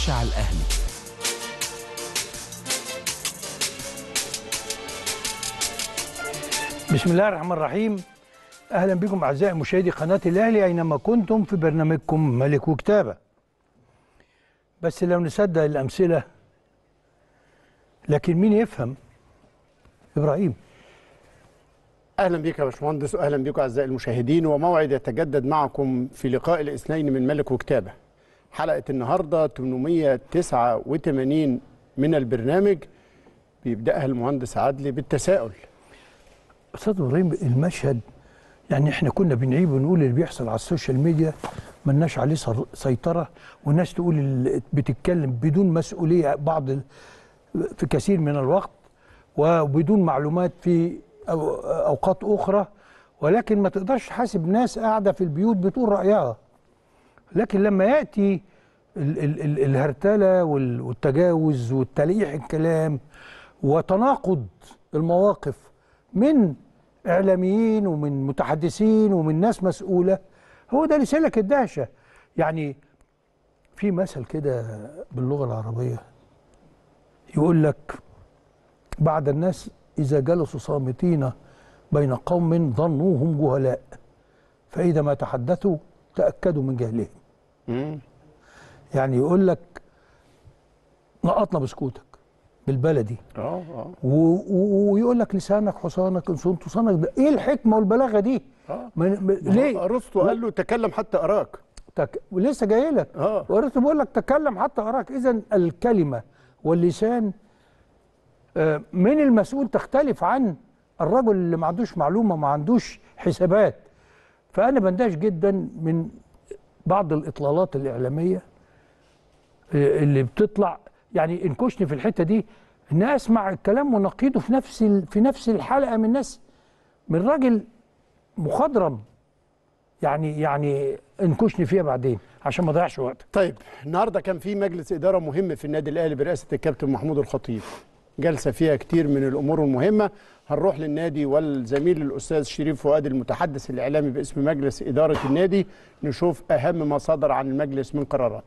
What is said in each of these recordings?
خش على الأهلي. بسم الله الرحمن الرحيم. أهلا بكم أعزائي مشاهدي قناة الأهلي أينما كنتم في برنامجكم ملك وكتابة. بس لو نصدق الأمثلة، لكن مين يفهم؟ إبراهيم. اهلا بك يا باشمهندس، واهلا بكم اعزائي المشاهدين، وموعد يتجدد معكم في لقاء الاثنين من ملك وكتابه. حلقه النهارده 889 من البرنامج، بيبداها المهندس عدلي بالتساؤل. أستاذ إبراهيم، المشهد يعني احنا كنا بنعيب ونقول اللي بيحصل على السوشيال ميديا ملناش عليه سيطرة، والناس تقول بتتكلم بدون مسؤولية في كثير من الوقت وبدون معلومات في أوقات أخرى، ولكن ما تقدرش تحاسب ناس قاعدة في البيوت بتقول رأيها. لكن لما يأتي الهرتلة والتجاوز والتلقيح الكلام وتناقض المواقف من إعلاميين ومن متحدثين ومن ناس مسؤولة، هو ده اللي سلك الدهشة. يعني في مثل كده باللغة العربية يقول لك: بعد الناس إذا جلسوا صامتين بين قوم ظنوهم جهلاء، فإذا ما تحدثوا تأكدوا من جهلهم. يعني يقول لك نقطنا بسكوتك بالبلدي، ويقول لك لسانك حصانك ان صنت صنك. ده ايه الحكمه والبلاغه دي؟ ليه ارسطو قال له تكلم حتى اراك. ولسه جاي لك. وارسطو بيقول لك تكلم حتى اراك. اذا الكلمه واللسان من المسؤول تختلف عن الرجل اللي ما عندوش معلومه، ما عندوش حسابات. فانا بندهش جدا من بعض الاطلالات الاعلاميه اللي بتطلع، يعني انكشني في الحته دي ان اسمع الكلام ونقيده في نفس الحلقه من ناس، من راجل مخضرم. يعني انكشني فيها بعدين عشان ما اضيعش وقت. طيب، النهارده كان في مجلس اداره مهم في النادي الاهلي برئاسه الكابتن محمود الخطيب، جلسه فيها كتير من الامور المهمه. هنروح للنادي والزميل الاستاذ شريف فؤاد المتحدث الاعلامي باسم مجلس اداره النادي، نشوف اهم ما صدر عن المجلس من قرارات.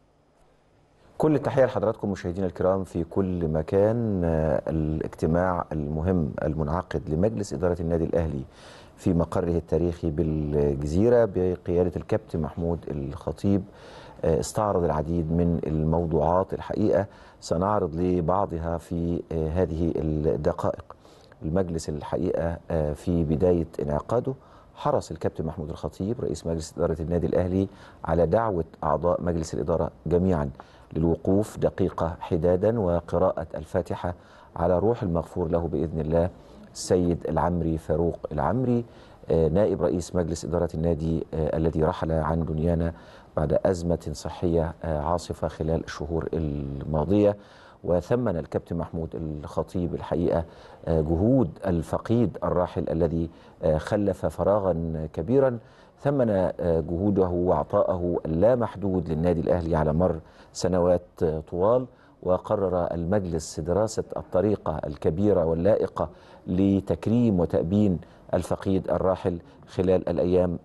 كل التحية لحضراتكم مشاهدينا الكرام في كل مكان. الاجتماع المهم المنعقد لمجلس إدارة النادي الأهلي في مقره التاريخي بالجزيرة بقيادة الكابتن محمود الخطيب استعرض العديد من الموضوعات. الحقيقة سنعرض لبعضها في هذه الدقائق. المجلس الحقيقة في بداية انعقاده حرص الكابتن محمود الخطيب رئيس مجلس إدارة النادي الأهلي على دعوة أعضاء مجلس الإدارة جميعا للوقوف دقيقة حدادا وقراءة الفاتحة على روح المغفور له بإذن الله السيد العمري فاروق العمري، نائب رئيس مجلس إدارة النادي الذي رحل عن دنيانا بعد أزمة صحية عاصفة خلال الشهور الماضية. وثمن الكابتن محمود الخطيب الحقيقة جهود الفقيد الراحل الذي خلف فراغا كبيرا، ثمن جهوده وعطائه اللامحدود للنادي الأهلي على مر سنوات طوال. وقرر المجلس دراسة الطريقة الكبيرة واللائقة لتكريم وتأبين الفقيد الراحل خلال الأيام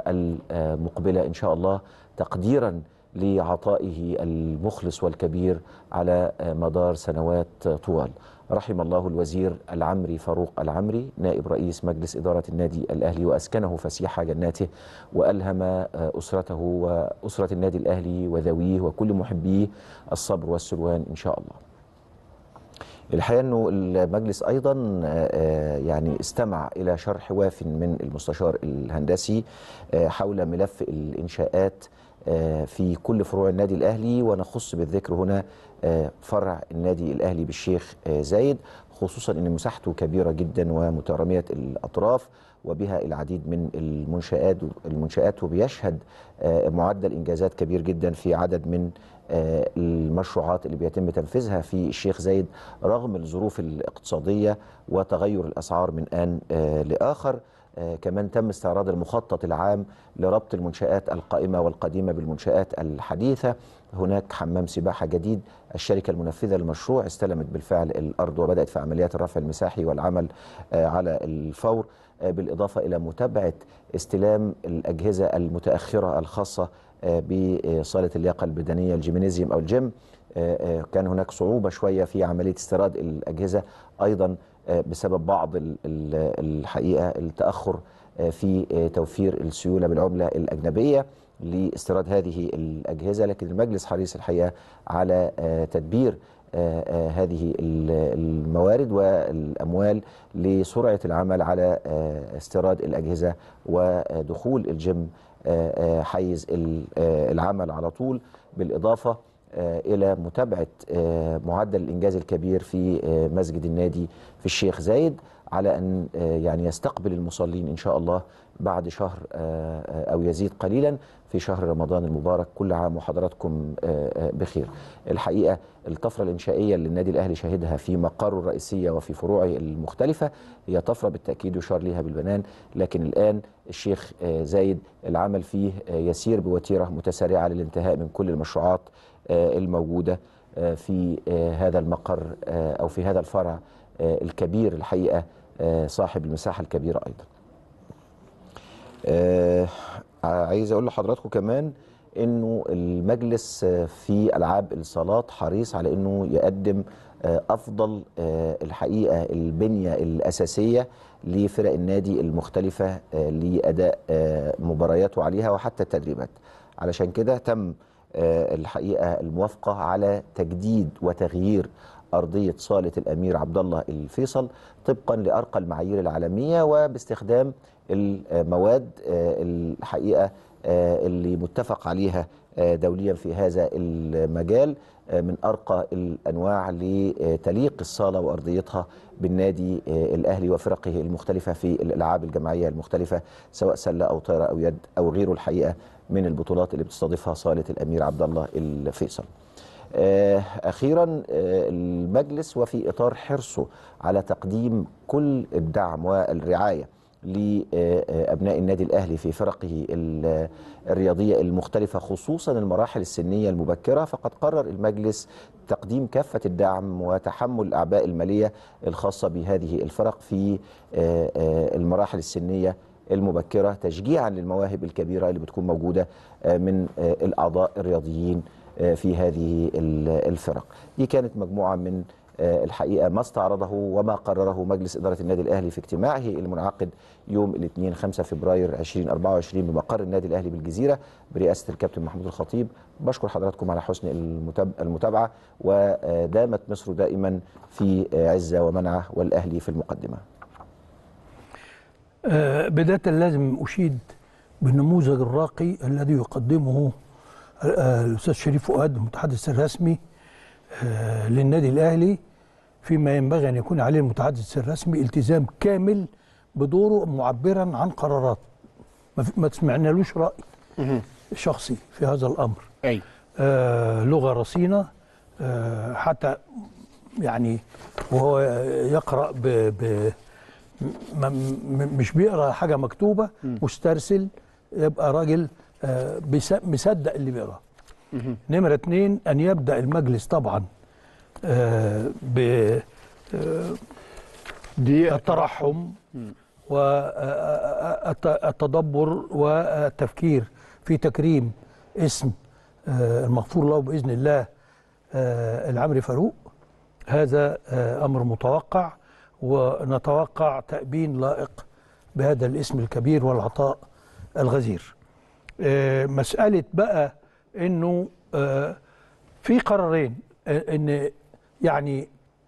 المقبلة إن شاء الله، تقديرا لعطائه المخلص والكبير على مدار سنوات طوال. رحم الله الوزير العمري فاروق العمري نائب رئيس مجلس إدارة النادي الأهلي، وأسكنه فسيح جناته، وألهم أسرته وأسرة النادي الأهلي وذويه وكل محبيه الصبر والسلوان إن شاء الله. الحقيقة أنه المجلس أيضا يعني استمع إلى شرح واف من المستشار الهندسي حول ملف الإنشاءات في كل فروع النادي الأهلي، ونخص بالذكر هنا فرع النادي الأهلي بالشيخ زايد، خصوصا أن مساحته كبيرة جدا ومترامية الأطراف وبها العديد من المنشآت وبيشهد معدل إنجازات كبير جدا في عدد من المشروعات اللي بيتم تنفيذها في الشيخ زايد رغم الظروف الاقتصادية وتغير الأسعار من آن لآخر. كمان تم استعراض المخطط العام لربط المنشآت القائمة والقديمة بالمنشآت الحديثة. هناك حمام سباحة جديد، الشركة المنفذة للمشروع استلمت بالفعل الأرض وبدأت في عمليات الرفع المساحي والعمل على الفور. بالإضافة إلى متابعة استلام الأجهزة المتأخرة الخاصة بصالة اللياقة البدنية الجيمنازيوم أو الجيم. كان هناك صعوبة شوية في عملية استيراد الأجهزة أيضا بسبب بعض الحقيقة التأخر في توفير السيولة بالعملة الأجنبية لاستيراد هذه الأجهزة، لكن المجلس حريص الحقيقة على تدبير هذه الموارد والأموال لسرعة العمل على استيراد الأجهزة ودخول الجيم حيز العمل على طول، بالإضافة إلى متابعة معدل الإنجاز الكبير في مسجد النادي في الشيخ زايد، على أن يعني يستقبل المصلين إن شاء الله بعد شهر أو يزيد قليلا في شهر رمضان المبارك. كل عام وحضراتكم بخير. الحقيقة الطفرة الإنشائية اللي النادي الأهلي شهدها في مقره الرئيسية وفي فروعه المختلفة هي طفرة بالتأكيد يشار لها بالبنان، لكن الآن الشيخ زايد العمل فيه يسير بوتيرة متسارعة للانتهاء من كل المشروعات الموجودة في هذا المقر أو في هذا الفرع الكبير الحقيقة صاحب المساحة الكبيرة أيضا. عايز أقول لحضراتكم كمان أنه المجلس في ألعاب الصالات حريص على أنه يقدم أفضل الحقيقة البنية الأساسية لفرق النادي المختلفة لأداء مبارياته عليها وحتى التدريبات. علشان كده تم الحقيقة الموافقة على تجديد وتغيير أرضية صالة الأمير عبد الله الفيصل طبقا لأرقى المعايير العالمية وباستخدام المواد الحقيقة اللي متفق عليها دوليا في هذا المجال من أرقى الأنواع لتليق الصالة وأرضيتها بالنادي الأهلي وفرقه المختلفة في الألعاب الجماعية المختلفة سواء سلة أو طايرة أو يد أو غيره الحقيقة من البطولات اللي بتستضيفها صالة الأمير عبد الله الفيصل. أخيرا المجلس وفي إطار حرصه على تقديم كل الدعم والرعاية لأبناء النادي الأهلي في فرقه الرياضية المختلفة خصوصا المراحل السنية المبكرة، فقد قرر المجلس تقديم كافة الدعم وتحمل الأعباء المالية الخاصة بهذه الفرق في المراحل السنية المبكرة تشجيعا للمواهب الكبيرة اللي بتكون موجودة من الأعضاء الرياضيين في هذه الفرق. دي كانت مجموعة من الحقيقة ما استعرضه وما قرره مجلس إدارة النادي الأهلي في اجتماعه المنعقد يوم الاثنين 5 فبراير 2024 بمقر النادي الأهلي بالجزيرة برئاسة الكابتن محمود الخطيب. بشكر حضراتكم على حسن المتابعة، ودامت مصر دائما في عزة ومنعة والأهلي في المقدمة. بداية لازم أشيد بالنموذج الراقي الذي يقدمه الأستاذ شريف فؤاد المتحدث الرسمي للنادي الأهلي، فيما ينبغي أن يكون عليه المتحدث الرسمي التزام كامل بدوره معبرا عن قرارات، ما تسمعنالوش رأي شخصي في هذا الأمر. أي لغة رصينة، حتى يعني وهو يقرأ مش بيقرأ حاجة مكتوبة مسترسل، يبقى راجل مصدق اللي بيقرأ. نمرة 2 أن يبدأ المجلس طبعا بالترحم والتدبر والتفكير في تكريم اسم المغفور له بإذن الله العمري فاروق. هذا أمر متوقع، ونتوقع تأبين لائق بهذا الاسم الكبير والعطاء الغزير. مسألة بقى انه في قرارين، ان يعني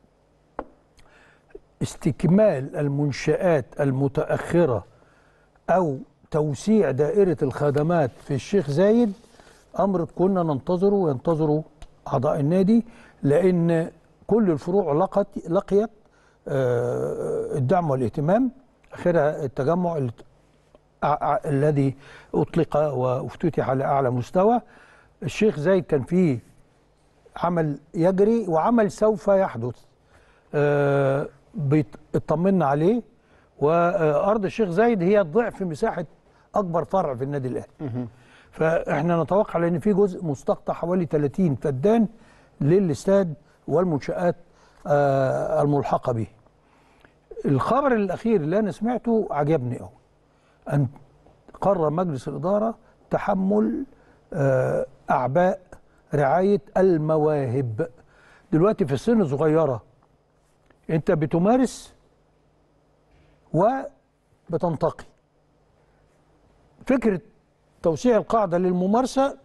استكمال المنشآت المتأخرة او توسيع دائرة الخدمات في الشيخ زايد امر كنا ننتظره وينتظره اعضاء النادي، لان كل الفروع لقيت الدعم والاهتمام، اخرها التجمع الذي أطلق وافتتح على أعلى مستوى. الشيخ زايد كان فيه عمل يجري وعمل سوف يحدث اطمنا عليه، وأرض الشيخ زايد هي ضعف مساحة أكبر فرع في النادي الأهلي، فإحنا نتوقع لأن في جزء مستقطع حوالي 30 فدان للاستاد والمنشآت الملحقة به. الخبر الاخير اللي انا سمعته عجبني قوي، ان قرر مجلس الاداره تحمل اعباء رعايه المواهب. دلوقتي في السن صغيره انت بتمارس وبتنتقي. فكره توسيع القاعده للممارسه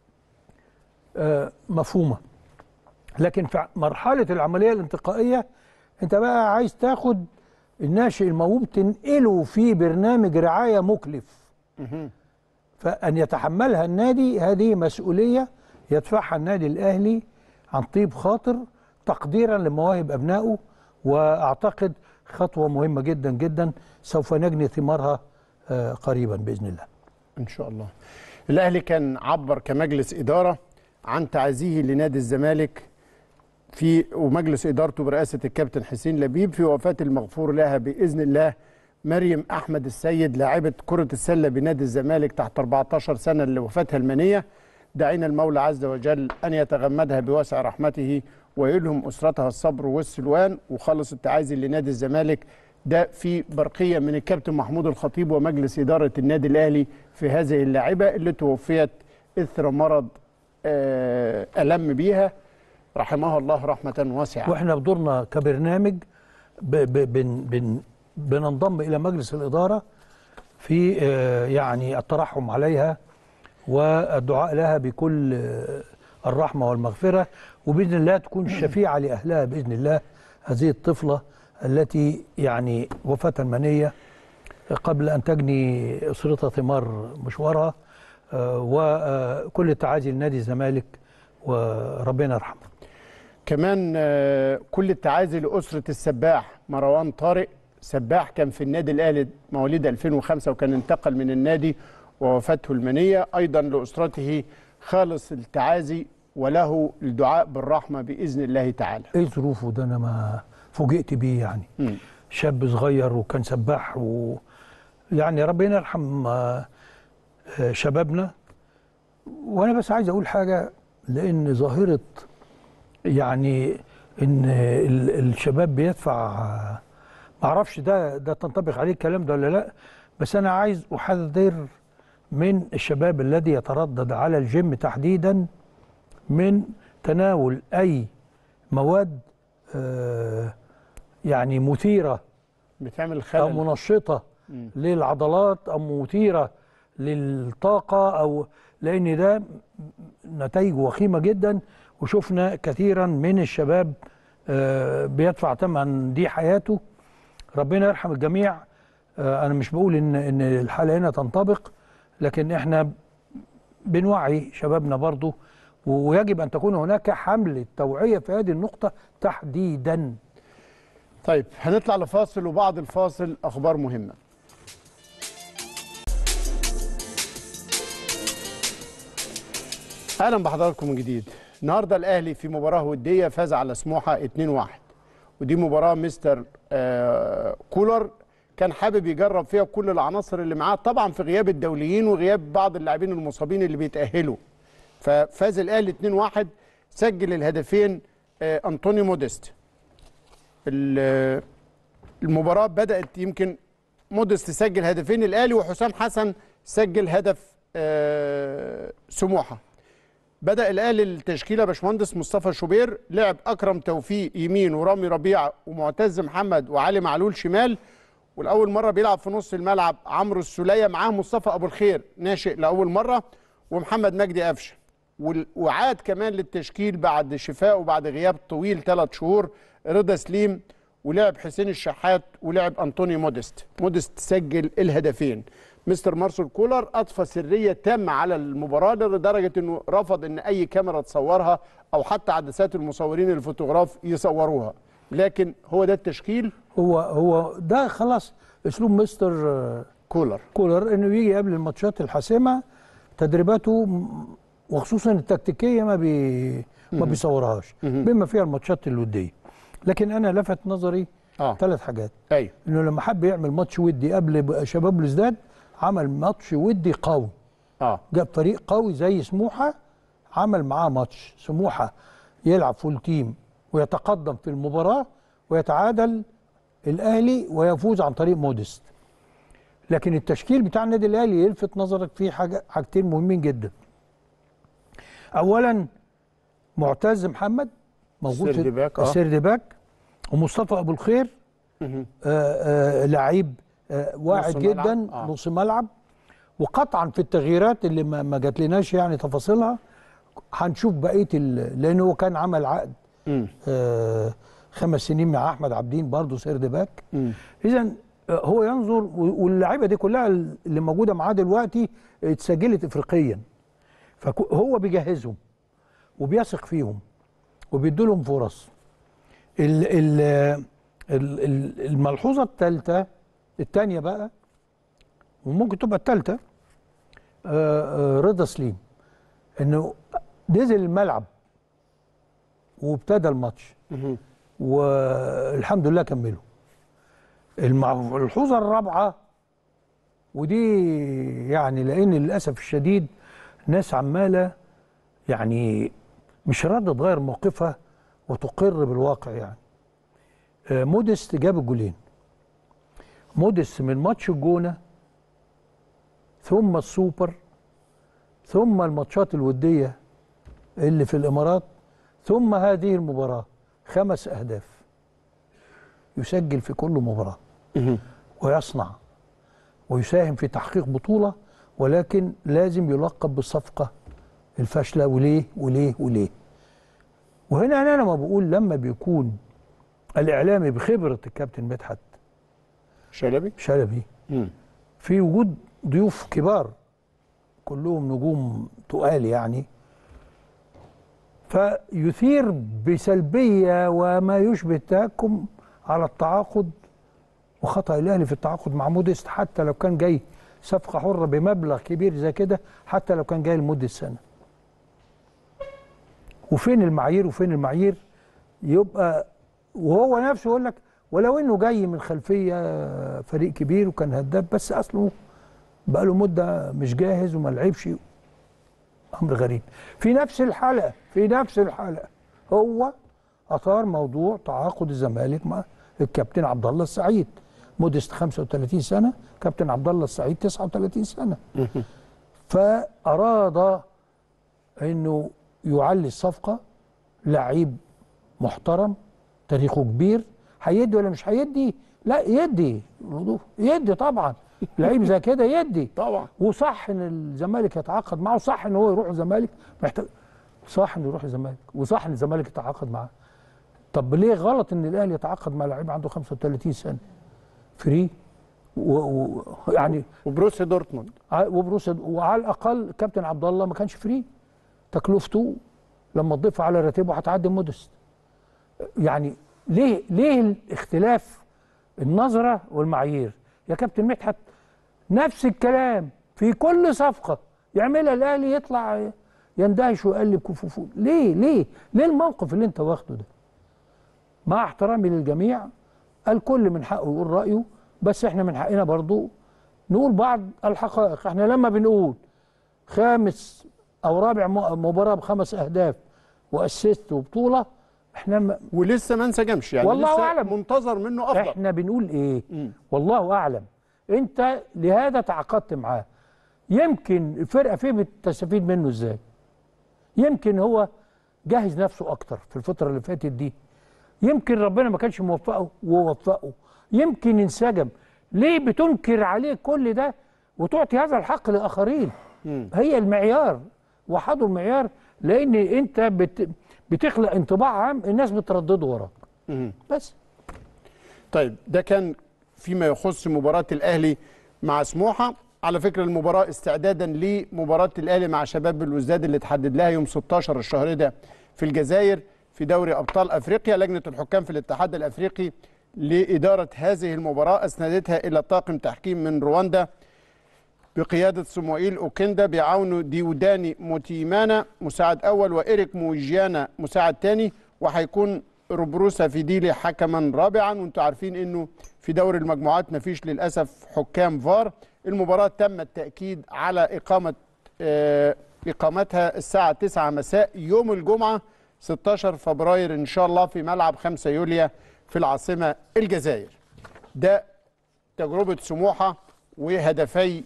مفهومه، لكن في مرحله العمليه الانتقائيه انت بقى عايز تاخد الناشئ الموهوب تنقله في برنامج رعايه مكلف، فان يتحملها النادي هذه مسؤوليه يدفعها النادي الاهلي عن طيب خاطر تقديرا لمواهب ابنائه، واعتقد خطوه مهمه جدا جدا سوف نجني ثمارها قريبا باذن الله. ان شاء الله. الاهلي كان عبر كمجلس اداره عن تعزيه لنادي الزمالك ومجلس ادارته برئاسه الكابتن حسين لبيب في وفاه المغفور لها باذن الله مريم احمد السيد لاعبه كره السله بنادي الزمالك تحت 14 سنه اللي وفاتها المنيه. دعينا المولى عز وجل ان يتغمدها بواسع رحمته ويلهم اسرتها الصبر والسلوان. وخلص التعازي لنادي الزمالك ده في برقيه من الكابتن محمود الخطيب ومجلس اداره النادي الاهلي في هذه اللاعبه اللي توفيت اثر مرض الم بيها، رحمها الله رحمه واسعه. واحنا بدورنا كبرنامج بننضم الى مجلس الاداره في يعني الترحم عليها والدعاء لها بكل الرحمه والمغفره، وباذن الله تكون شفيعه لاهلها باذن الله، هذه الطفله التي يعني وفاه منيه قبل ان تجني اسرتها ثمار مشوارها. وكل التعازي لنادي الزمالك وربنا يرحمه. كمان كل التعازي لاسره السباح مروان طارق. سباح كان في النادي الاهلي مواليد 2005 وكان انتقل من النادي ووفاته المنيه. ايضا لاسرته خالص التعازي وله الدعاء بالرحمه باذن الله تعالى. ايه ظروفه ده؟ انا ما فوجئت بيه يعني. شاب صغير وكان سباح يعني ربنا يرحم شبابنا. وانا بس عايز اقول حاجه، لان ظاهره يعني ان الشباب بيدفع، ما اعرفش ده تنطبق عليه الكلام ده ولا لا، بس انا عايز احذر من الشباب الذي يتردد على الجيم تحديدا من تناول اي مواد يعني مثيره بتعمل خلل او منشطه للعضلات او مثيره للطاقه، او لان ده نتائجه وخيمه جدا، وشفنا كثيرا من الشباب بيدفع ثمن دي حياته. ربنا يرحم الجميع. انا مش بقول ان الحاله هنا تنطبق، لكن احنا بنوعي شبابنا برضو، ويجب ان تكون هناك حمله توعيه في هذه النقطه تحديدا. طيب هنطلع لفاصل، وبعد الفاصل اخبار مهمه. اهلا بحضراتكم من جديد. النهارده الاهلي في مباراه وديه فاز على سموحه 2-1، ودي مباراه مستر كولر كان حابب يجرب فيها كل العناصر اللي معاه، طبعا في غياب الدوليين وغياب بعض اللاعبين المصابين اللي بيتاهلوا. ففاز الاهلي 2-1. سجل الهدفين انطوني موديست. المباراه بدات يمكن موديست سجل هدفين الاهلي، وحسام حسن سجل هدف سموحه. بدأ الأهلي التشكيلة باشمهندس مصطفى شوبير، لعب أكرم توفيق يمين ورامي ربيعة ومعتز محمد وعلي معلول شمال، والأول مرة بيلعب في نص الملعب عمرو السولية، معاه مصطفى أبو الخير ناشئ لأول مرة، ومحمد مجدي قفشه. وعاد كمان للتشكيل بعد شفاء وبعد غياب طويل 3 شهور رضا سليم، ولعب حسين الشحات ولعب أنطوني موديست. موديست سجل الهدفين. مستر مارسيل كولر اضفى سريه تامه على المباراه لدرجه انه رفض ان اي كاميرا تصورها او حتى عدسات المصورين الفوتوغراف يصوروها، لكن هو ده التشكيل. هو ده خلاص اسلوب مستر كولر انه يجي قبل الماتشات الحاسمه تدريباته وخصوصا التكتيكيه ما بيصورهاش بما فيها الماتشات الوديه. لكن انا لفت نظري 3 حاجات. ايوه، انه لما حب يعمل ماتش ودي قبل شباب الازداد عمل ماتش ودي قوي. جاب فريق قوي زي سموحه، عمل معاه ماتش. سموحه يلعب فول تيم ويتقدم في المباراه ويتعادل الاهلي ويفوز عن طريق موديست. لكن التشكيل بتاع النادي الاهلي يلفت نظرك فيه حاجتين مهمين جدا. اولا معتز محمد موجود في السردباك، ومصطفى ابو الخير لعيب واعد جدا نص ملعب. وقطعا في التغييرات اللي ما جاتلناش يعني تفاصيلها هنشوف بقيه لانه هو كان عمل عقد 5 سنين مع احمد عابدين برضه سردباك. اذا هو ينظر، واللعيبه دي كلها اللي موجوده معاه دلوقتي اتسجلت افريقيا، فهو بيجهزهم وبيثق فيهم وبيدوا لهم فرص. الملحوظه الثانيه بقى، وممكن تبقى الثالثه، رضا سليم انه نزل الملعب وابتدى الماتش والحمد لله كمله. الملحوظه الرابعه، ودي يعني لان للاسف الشديد ناس عماله يعني مش راضيه تغير موقفها وتقر بالواقع. يعني موديست جاب الجولين. موديست من ماتش الجونه ثم السوبر ثم الماتشات الوديه اللي في الامارات ثم هذه المباراه 5 أهداف يسجل في كل مباراه ويصنع ويساهم في تحقيق بطوله، ولكن لازم يلقب بالصفقه الفاشله. وليه وليه وليه؟ وهنا انا لما بقول لما بيكون الاعلامي بخبره الكابتن مدحت شلبي في وجود ضيوف كبار كلهم نجوم تقال يعني، فيثير بسلبيه وما يشبه التهكم على التعاقد وخطأ الاهلي في التعاقد مع موديست، حتى لو كان جاي صفقه حره بمبلغ كبير زي كده، حتى لو كان جاي لمده سنه. وفين المعايير يبقى وهو نفسه يقول لك ولو انه جاي من خلفيه فريق كبير وكان هداف، بس اصله بقى له مده مش جاهز وما لعبش. امر غريب. في نفس الحلقه هو اثار موضوع تعاقد الزمالك مع الكابتن عبد الله السعيد. موديست 35 سنه، كابتن عبد الله السعيد 39 سنه. فاراد انه يعلي الصفقه. لعيب محترم تاريخه كبير، هيدي ولا مش هيدي؟ لا يدي طبعا. لعيب زي كده يدي طبعا. وصح ان الزمالك يتعاقد معه، وصح ان هو يروح الزمالك، صح انه يروح الزمالك، وصح ان الزمالك يتعاقد معاه. طب ليه غلط ان الاهلي يتعاقد مع لعيب عنده 35 سنه فري يعني وبروسيا دورتموند وعلى الاقل كابتن عبد الله ما كانش فري، تكلفته لما تضيف على راتبه هتعدي موديست. يعني ليه الاختلاف النظره والمعايير؟ يا كابتن مدحت نفس الكلام في كل صفقه يعملها الاهلي يطلع يندهش ويقلب كفوفه. ليه الموقف اللي انت واخده ده؟ مع احترامي للجميع، الكل من حقه يقول رايه، بس احنا من حقنا برضو نقول بعض الحقائق. احنا لما بنقول 5 أو رابع مباراه ب5 أهداف واسيست وبطوله، احنا ولسه ما انسجمش يعني، والله لسه أعلم. منتظر منه افضل. احنا بنقول ايه؟ والله اعلم. انت لهذا تعاقدت معاه، يمكن الفرقه فيه بتستفيد منه ازاي؟ يمكن هو جهز نفسه اكتر في الفتره اللي فاتت دي، يمكن ربنا ما كانش موفقه ووفقه، يمكن انسجم. ليه بتنكر عليه كل ده وتعطي هذا الحق لاخرين؟ هي المعيار، وحدوا المعيار، لان انت بتخلق انطباع عام الناس بتردده وراك بس. طيب ده كان فيما يخص مباراة الأهلي مع سموحة. على فكرة المباراة استعدادا لمباراة الأهلي مع شباب الوزداد اللي تحدد لها يوم 16 الشهر ده في الجزائر في دوري أبطال أفريقيا. لجنة الحكام في الاتحاد الأفريقي لإدارة هذه المباراة أسندتها إلى طاقم تحكيم من رواندا بقيادة صموئيل أوكندا بيعاونه ديوداني موتيمانا مساعد أول وإيريك موجيانا مساعد ثاني، وهيكون روبروسا فيديلي حكما رابعا. وانتم عارفين انه في دوري المجموعات مفيش للاسف حكام فار. المباراه تم التاكيد على اقامتها الساعه 9 مساء يوم الجمعه 16 فبراير ان شاء الله في ملعب 5 يوليو في العاصمه الجزائر. ده تجربه سموحه وهدفي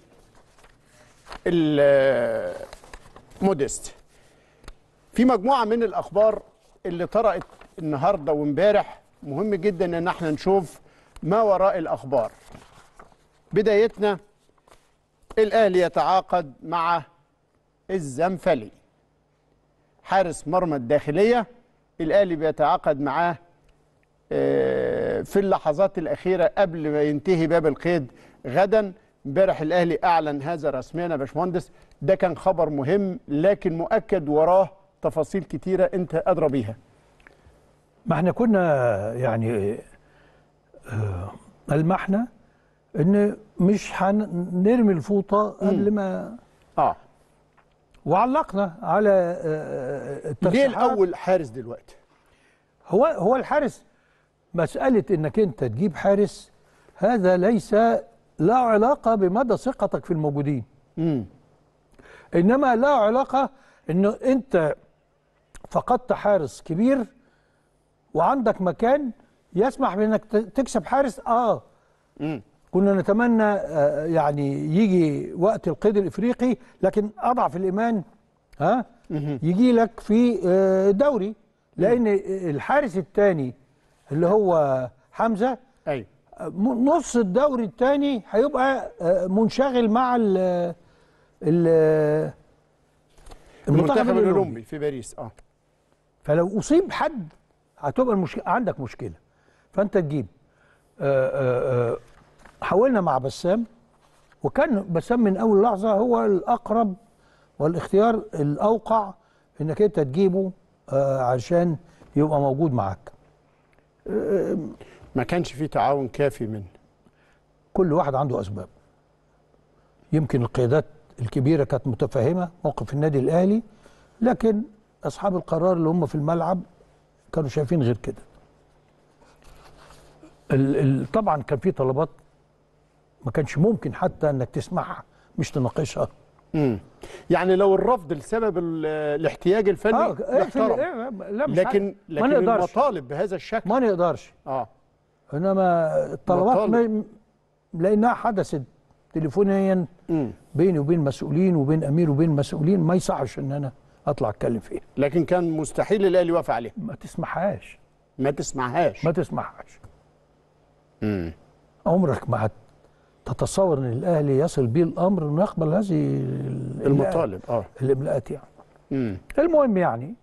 موديست. في مجموعه من الاخبار اللي طرأت النهارده وامبارح مهم جدا ان احنا نشوف ما وراء الاخبار. بدايتنا الاهلي يتعاقد مع الزنفلي حارس مرمى الداخليه. الاهلي بيتعاقد معاه في اللحظات الاخيره قبل ما ينتهي باب القيد غدا. امبارح الاهلي اعلن هذا رسميا يا باشمهندس. ده كان خبر مهم لكن مؤكد وراه تفاصيل كتيره انت ادرى بيها. ما احنا كنا يعني المحنا ان مش هنرمي الفوطه قبل ما وعلقنا على ليه الاول حارس دلوقتي؟ هو الحارس مساله انك انت تجيب حارس هذا ليس لا علاقه بمدى ثقتك في الموجودين. انما لا علاقه انه انت فقدت حارس كبير وعندك مكان يسمح بانك تكسب حارس. كنا نتمنى يعني يجي وقت القيد الافريقي، لكن اضعف الايمان يجي لك في دوري، لان الحارس الثاني اللي هو حمزه ايوه نص الدوري الثاني هيبقى منشغل مع المنتخب الاولمبي في باريس. فلو اصيب حد هتبقى عندك مشكله. فانت تجيب حاولنا مع بسام، وكان بسام من اول لحظه هو الاقرب والاختيار الاوقع انك انت تجيبه عشان يبقى موجود معاك. ما كانش فيه تعاون كافي منه. كل واحد عنده اسباب. يمكن القيادات الكبيره كانت متفهمه موقف النادي الاهلي، لكن اصحاب القرار اللي هم في الملعب كانوا شايفين غير كده. طبعا كان في طلبات ما كانش ممكن حتى انك تسمعها مش تناقشها. يعني لو الرفض لسبب الاحتياج الفني يحترم، لكن المطالب بهذا الشكل ما نقدرش. انما الطلبات لانها حدثت تليفونيا بيني وبين مسؤولين وبين امير وبين مسؤولين ما يصحش ان انا اطلع اتكلم فيها. لكن كان مستحيل الاهلي يوافق عليها. ما تسمعهاش. عمرك ما تتصور ان الاهلي يصل بيه الامر انه يقبل هذه المطالب الاملاءات يعني. المهم يعني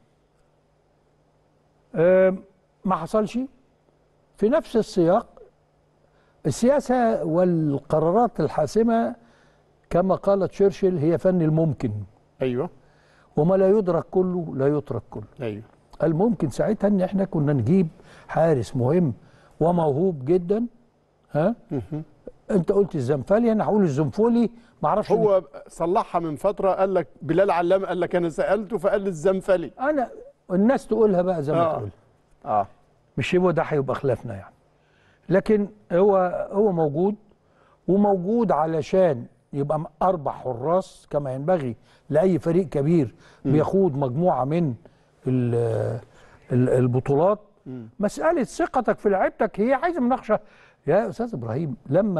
ما حصلش. في نفس السياق السياسه والقرارات الحاسمه كما قال تشرشل هي فن الممكن. ايوه. وما لا يدرك كله لا يترك كله. ايوه. الممكن ساعتها ان احنا كنا نجيب حارس مهم وموهوب جدا. انت قلت الزنفلي، انا هقول الزنفولي ما اعرفش. هو صلحها من فتره، قال لك بلال علام قال لك انا سالته فقال لي الزنفلي. انا الناس تقولها بقى زي ما تقول. مش هو ده هيبقى خلافنا يعني. لكن هو موجود، وموجود علشان يبقى 4 حراس كما ينبغي لاي فريق كبير بيخوض مجموعه من البطولات. مساله ثقتك في لعيبتك هي عايزه مناقشه يا استاذ ابراهيم.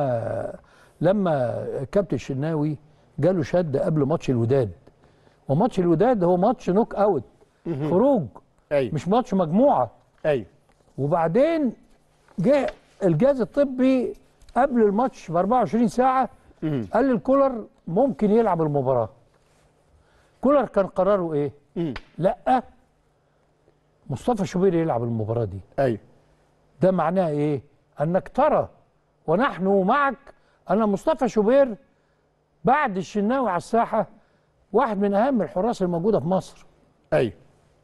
لما كابتن الشناوي جاله شد قبل ماتش الوداد، وماتش الوداد هو ماتش نوك اوت، خروج. أيوة. مش ماتش مجموعه. ايوه. وبعدين جه الجهاز الطبي قبل الماتش ب 24 ساعه قال للكولر ممكن يلعب المباراه. كولر كان قراره ايه؟ لا، مصطفى شوبير يلعب المباراه دي. ايوه. ده معناه ايه؟ انك ترى ونحن معك ان مصطفى شوبير بعد الشناوي على الساحه واحد من اهم الحراس الموجوده في مصر. ايوه.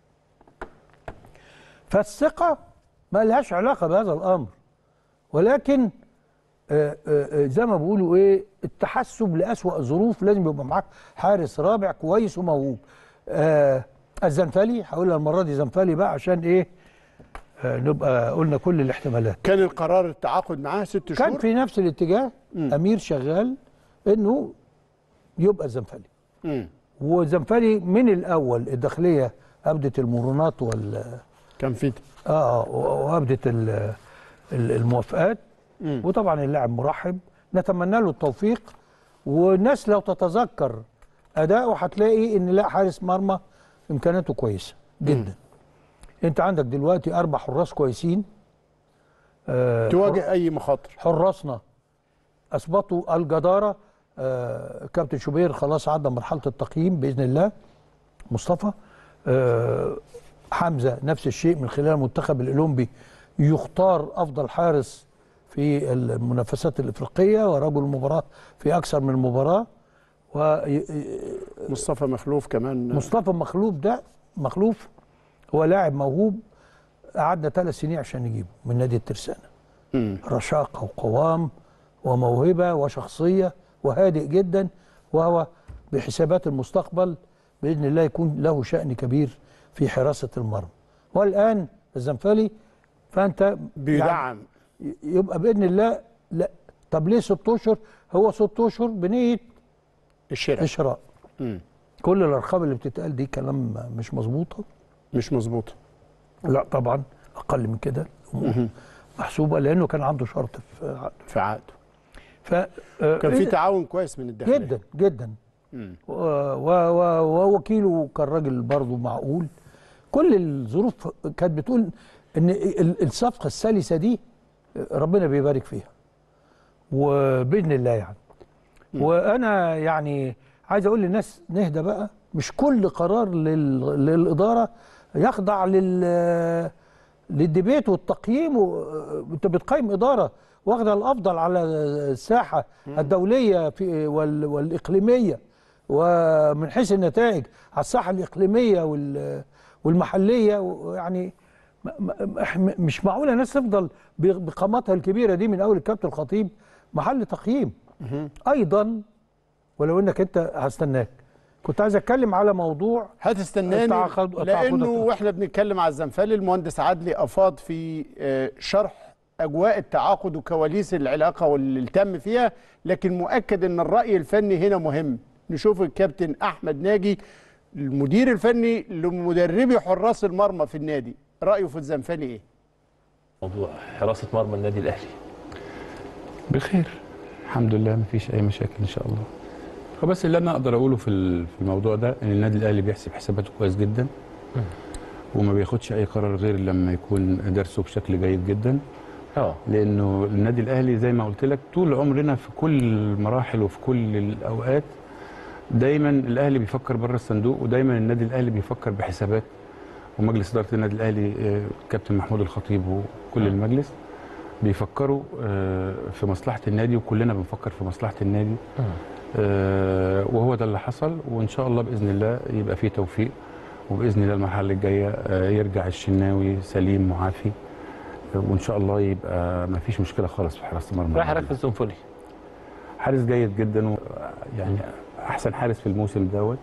فالثقه ما لهاش علاقه بهذا الامر، ولكن زي ما بيقولوا ايه، التحسب لاسوأ الظروف لازم يبقى معاك حارس رابع كويس وموهوب. الزنفلي هقولها المره دي زنفلي بقى عشان ايه نبقى قلنا كل الاحتمالات. كان القرار التعاقد معاه 6 شهور، كان في نفس الاتجاه. امير شغال انه يبقى الزنفلي. والزنفلي من الاول الداخليه ابدت المرونات كان في وابدت الموافقات، وطبعا اللاعب مرحب، نتمنى له التوفيق. والناس لو تتذكر اداؤه هتلاقي ان لا، حارس مرمى امكانياته كويسه جدا. انت عندك دلوقتي 4 حراس كويسين تواجه اي مخاطر. حراسنا اثبتوا الجداره. كابتن شوبير خلاص عدى مرحله التقييم باذن الله. مصطفى حمزه نفس الشيء، من خلال المنتخب الاولمبي يختار افضل حارس في المنافسات الافريقيه ورجل المباراه في اكثر من مباراه. مصطفى مخلوف كمان. مصطفى مخلوف هو لاعب موهوب، قعدنا 3 سنين عشان نجيبه من نادي الترسانة. رشاقة وقوام وموهبة وشخصية وهادئ جدا، وهو بحسابات المستقبل بإذن الله يكون له شأن كبير في حراسة المرمى. والآن الزنفلي فأنت بيدعم يعني يبقى بإذن الله. لا طب ليه 6 أشهر؟ هو 6 أشهر بنية الشراء. كل الأرقام اللي بتتقال دي كلام مش مظبوطة. مش مظبوطة. لا طبعا أقل من كده محسوبة، لأنه كان عنده شرط في عقده. كان في تعاون كويس من الداخل جدا جدا. ووكيله كان راجل برضه معقول. كل الظروف كانت بتقول ان الصفقه السلسه دي ربنا بيبارك فيها وباذن الله يعني. وانا يعني عايز اقول للناس نهدى بقى، مش كل قرار للاداره يخضع للديبيت والتقييم. انت بتقيم اداره واخده الافضل على الساحه الدوليه والاقليميه، ومن حيث النتائج على الساحه الاقليميه والمحليه. يعني مش معقوله الناس تفضل بقاماتها الكبيره دي من اول الكابتن الخطيب محل تقييم. ايضا ولو انك انت هستناك، كنت عايز اتكلم على موضوع هتستناني لانه واحنا بنتكلم على الزنفلي المهندس عدلي افاض في شرح اجواء التعاقد وكواليس العلاقه واللي تم فيها، لكن مؤكد ان الراي الفني هنا مهم. نشوف الكابتن احمد ناجي المدير الفني لمدربي حراس المرمى في النادي، رايه في الزنفلي ايه؟ موضوع حراسه مرمى النادي الاهلي بخير الحمد لله، مفيش اي مشاكل ان شاء الله. فبس اللي انا اقدر اقوله في الموضوع ده ان النادي الاهلي بيحسب حساباته كويس جدا وما بياخدش اي قرار غير لما يكون درسه بشكل جيد جدا. لانه النادي الاهلي زي ما قلت لك طول عمرنا في كل المراحل وفي كل الاوقات دايما الاهلي بيفكر بره الصندوق، ودايما النادي الاهلي بيفكر بحسابات. ومجلس اداره النادي الاهلي الكابتن محمود الخطيب وكل المجلس بيفكروا في مصلحه النادي، وكلنا بنفكر في مصلحه النادي. وهو ده اللي حصل، وان شاء الله باذن الله يبقى فيه توفيق، وباذن الله المرحله الجايه يرجع الشناوي سليم معافي، وان شاء الله يبقى ما فيش مشكله خالص في حراسه المرمى. راح حضرتك في الزنفلي حارس جيد جدا، يعني احسن حارس في الموسم دوت،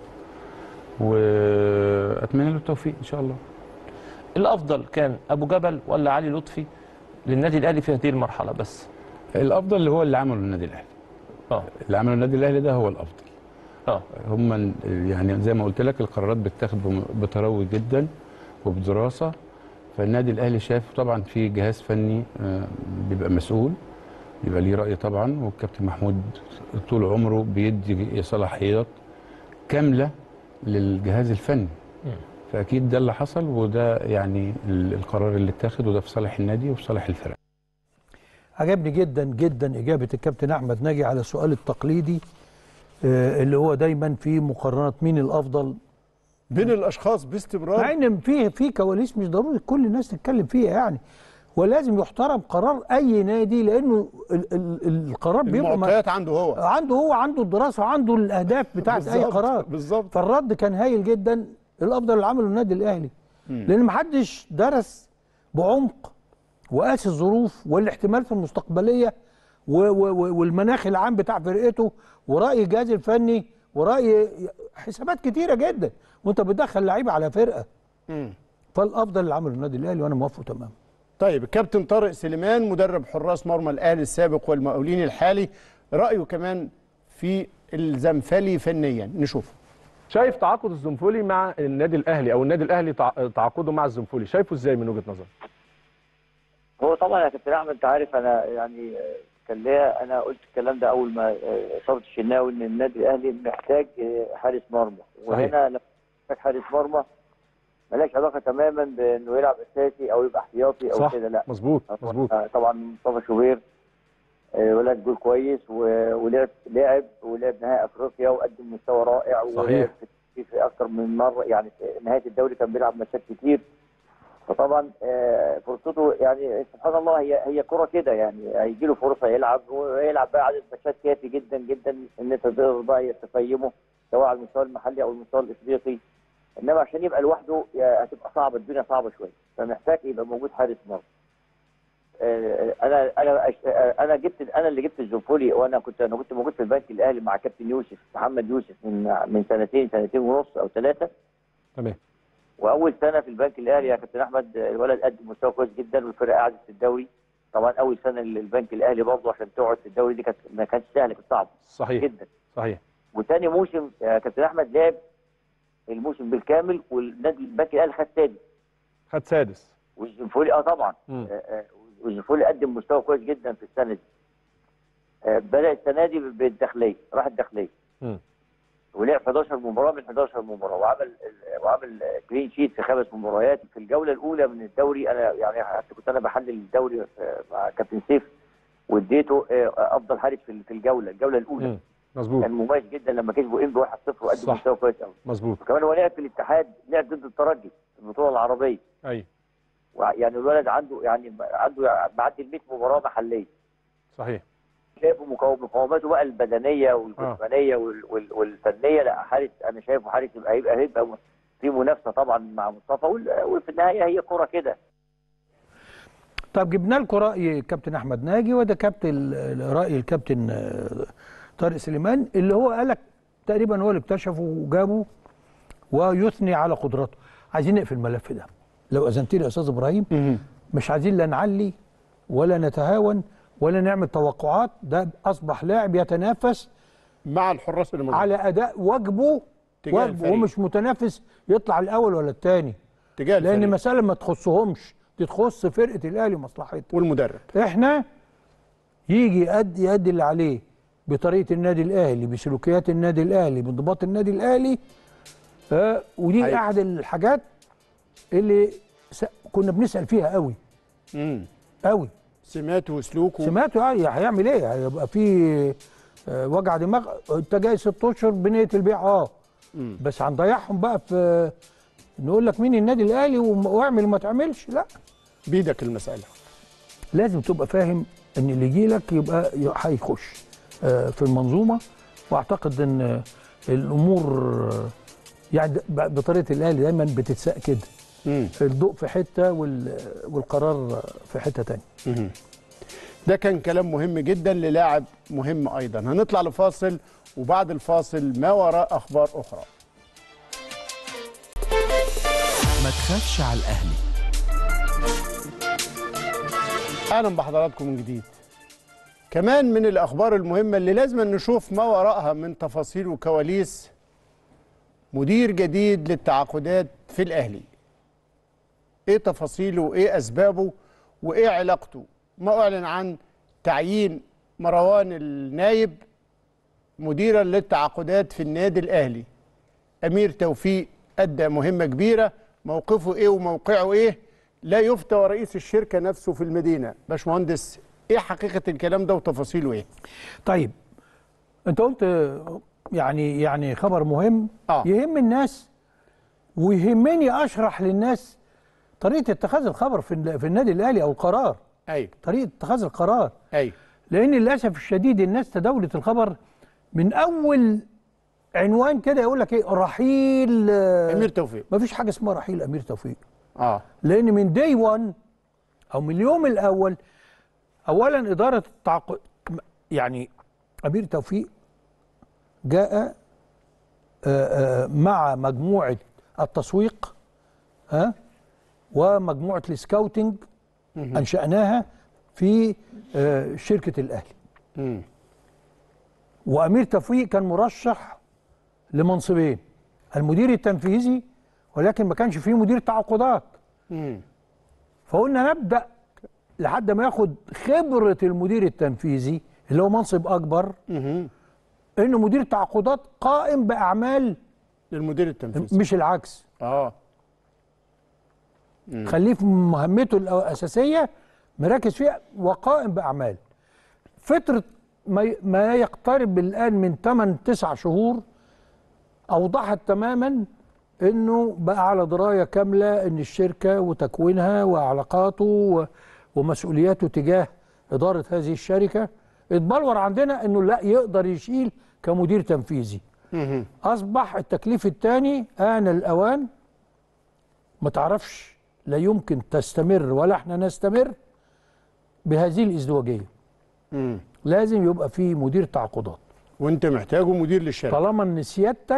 واتمنى له التوفيق ان شاء الله. الافضل كان ابو جبل ولا علي لطفي للنادي الاهلي في هذه المرحله؟ بس الافضل اللي هو اللي عمله النادي الاهلي. اللي عمله النادي الاهلي ده هو الافضل. هم يعني زي ما قلت لك القرارات بتتاخد بتروي جدا وبدراسه. فالنادي الاهلي شاف طبعا في جهاز فني بيبقى مسؤول، بيبقى ليه راي طبعا، والكابتن محمود طول عمره بيدي صلاحيات كامله للجهاز الفني. فاكيد ده اللي حصل، وده يعني القرار اللي اتاخد، وده في صالح النادي وفي صالح الفرق. عجبني جدا جدا اجابه الكابتن احمد ناجي على السؤال التقليدي اللي هو دايما في مقارنه مين الافضل بين الاشخاص باستمرار، مع ان في كواليس مش ضروري كل الناس تتكلم فيها يعني، ولازم يحترم قرار اي نادي، لانه القرار بيبقى المعطيات عنده الدراسه وعنده الاهداف بتاعت اي قرار. بالظبط. فالرد كان هايل جدا. الافضل اللي عمله النادي الاهلي، لان ما حدش درس بعمق وقاس الظروف والاحتمالات المستقبليه والمناخ العام بتاع فرقته ورأي الجهاز الفني ورأي حسابات كتيرة جدا، وانت بتدخل لعيبه على فرقه. فالافضل اللي عمله النادي الاهلي، وانا موافقه تماما. طيب الكابتن طارق سليمان مدرب حراس مرمى الاهلي السابق والمقاولين الحالي، رايه كمان في الزنفلي فنيا، نشوفه. شايف تعاقد الزنفلي مع النادي الاهلي او النادي الاهلي تعاقده مع الزنفلي، شايفه ازاي من وجهه نظرك؟ هو طبعا يا كابتن احمد انت عارف انا يعني كان ليا انا قلت الكلام ده اول ما اصابه الشناوي ان النادي الاهلي محتاج حارس مرمى، وهنا لما محتاج حارس مرمى ملهاش علاقه تماما بانه يلعب اساسي او يبقى احتياطي او كده، لا مظبوط طبعا مصطفى شوبير ولاد جول كويس ولعب نهائي افريقيا وقدم مستوى رائع، ولعب في اكثر من مره، يعني في نهايه الدوري كان بيلعب ماتشات كتير، فطبعا فرصته يعني سبحان الله هي كره كده، يعني هيجي له فرصه يلعب ويلعب بقى عدد ماتشات كافي جدا جدا ان انت تقدر بقى تقيمه سواء على المستوى المحلي او المستوى الافريقي، انما عشان يبقى لوحده هتبقى صعبه، الدنيا صعبه شويه، فمحتاج يبقى موجود حارس مرمى. انا اللي جبت الزنفولي، وانا كنت موجود في البنك الاهلي مع كابتن يوسف محمد يوسف من سنتين ونص او 3. تمام. واول سنه في البنك الاهلي يا كابتن احمد الولد قدم مستوى كويس جدا والفرقه قعدت في الدوري. طبعا اول سنه للبنك الاهلي برضه عشان تقعد في الدوري دي ما كانتش سهله، كانت صعبه صحيح جدا. صحيح. وثاني موسم يا كابتن احمد لعب الموسم بالكامل، والنادي البنك الاهلي خد سادس. والزنفولي طبعا والزنفولي قدم مستوى كويس جدا في السنه دي. بدا السنه دي بالداخليه، راح الداخليه ولعب 11 مباراه من 11 مباراه، وعمل كلين شيت في 5 مباريات في الجوله الاولى من الدوري. انا يعني حتى كنت انا بحلل الدوري مع كابتن سيف واديته افضل حارس في الجوله الاولى. مظبوط. كان مميز جدا لما كسبوا انبي 1-0 وقدم مستوى كويس قوي. مظبوط. وكمان هو لعب في الاتحاد، لعب ضد الترجي في البطوله العربيه. ايوه. يعني الولد عنده معدي ال 100 مباراه محليه. صحيح. شايفه مقاوماته بقى البدنيه والجسمانيه والفنيه، لا حارس انا شايفه حارس هيبقى في منافسه طبعا مع مصطفى، وفي النهايه هي كره كده. طب جبنا لكم راي كابتن احمد ناجي، وده كابتن راي الكابتن طارق سليمان اللي هو قالك تقريبا هو اللي اكتشفه وجابه ويثني على قدراته. عايزين نقفل الملف ده لو اذنت لي يا استاذ ابراهيم. مش عايزين لا نعلي ولا نتهاون ولا نعمل توقعات، ده اصبح لاعب يتنافس مع الحراس اللي موجودين على اداء واجبه ومش متنافس يطلع الاول ولا الثاني، لان مساله ما تخصهمش، دي تخص فرقه الاهلي ومصلحتها والمدرب. احنا يجي يؤدي اللي عليه بطريقه النادي الاهلي، بسلوكيات النادي الاهلي، بانضباط النادي الاهلي. ودي احد الحاجات اللي كنا بنسال فيها قوي قوي. سماته وسلوكه، سماته هيعمل ايه؟ هيبقى في وجع دماغ. انت جاي 6 اشهر بنيه البيع بس هنضيعهم بقى في نقول لك مين النادي الاهلي واعمل وما تعملش؟ لا، بيدك المساله. لازم تبقى فاهم ان اللي يجي لك يبقى هيخش في المنظومه، واعتقد ان الامور يعني بطريقه الاهلي دايما بتتساق كده. الضوء في حته والقرار في حته ثانيه. ده كان كلام مهم جدا للاعب مهم ايضا. هنطلع لفاصل وبعد الفاصل ما وراء اخبار اخرى. ما تخافش على الاهلي. اهلا بحضراتكم من جديد. كمان من الاخبار المهمه اللي لازم نشوف ما وراءها من تفاصيل وكواليس مدير جديد للتعاقدات في الاهلي. ايه تفاصيله وايه اسبابه وايه علاقته؟ ما اعلن عن تعيين مروان النايب مديرا للتعاقدات في النادي الاهلي. امير توفيق ادى مهمه كبيره، موقفه ايه وموقعه ايه؟ لا يفتى ورئيس الشركه نفسه في المدينه. باشمهندس، ايه حقيقه الكلام ده وتفاصيله ايه؟ طيب انت قلت يعني خبر مهم يهم الناس ويهمني اشرح للناس طريقه اتخاذ الخبر في النادي الاهلي او القرار. ايوه، طريقه اتخاذ القرار. ايوه، لان للاسف الشديد الناس تداولت الخبر من اول عنوان كده يقول لك ايه؟ رحيل امير توفيق. مفيش حاجه اسمها رحيل امير توفيق. لان من داي 1 او من اليوم الاول اولا اداره التعاقد، يعني امير توفيق جاء مع مجموعه التسويق ومجموعه السكاوتنج انشاناها في شركه الاهلي. وامير توفيق كان مرشح لمنصبين، المدير التنفيذي، ولكن ما كانش فيه مدير تعاقدات. فقلنا نبدا لحد ما ياخد خبره المدير التنفيذي اللي هو منصب اكبر، انه مدير تعاقدات قائم باعمال المدير التنفيذي مش العكس. خليه في مهمته الاساسيه مركز فيها وقائم باعمال. فتره ما يقترب الان من 8-9 شهور اوضحت تماما انه بقى على درايه كامله ان الشركه وتكوينها وعلاقاته ومسؤولياته تجاه اداره هذه الشركه اتبلور عندنا انه لا يقدر يشيل كمدير تنفيذي. اصبح التكليف الثاني آن الاوان. ما تعرفش، لا يمكن تستمر ولا احنا نستمر بهذه الازدواجيه. لازم يبقى في مدير تعاقدات، وانت محتاجه مدير للشركه طالما ان سيادتك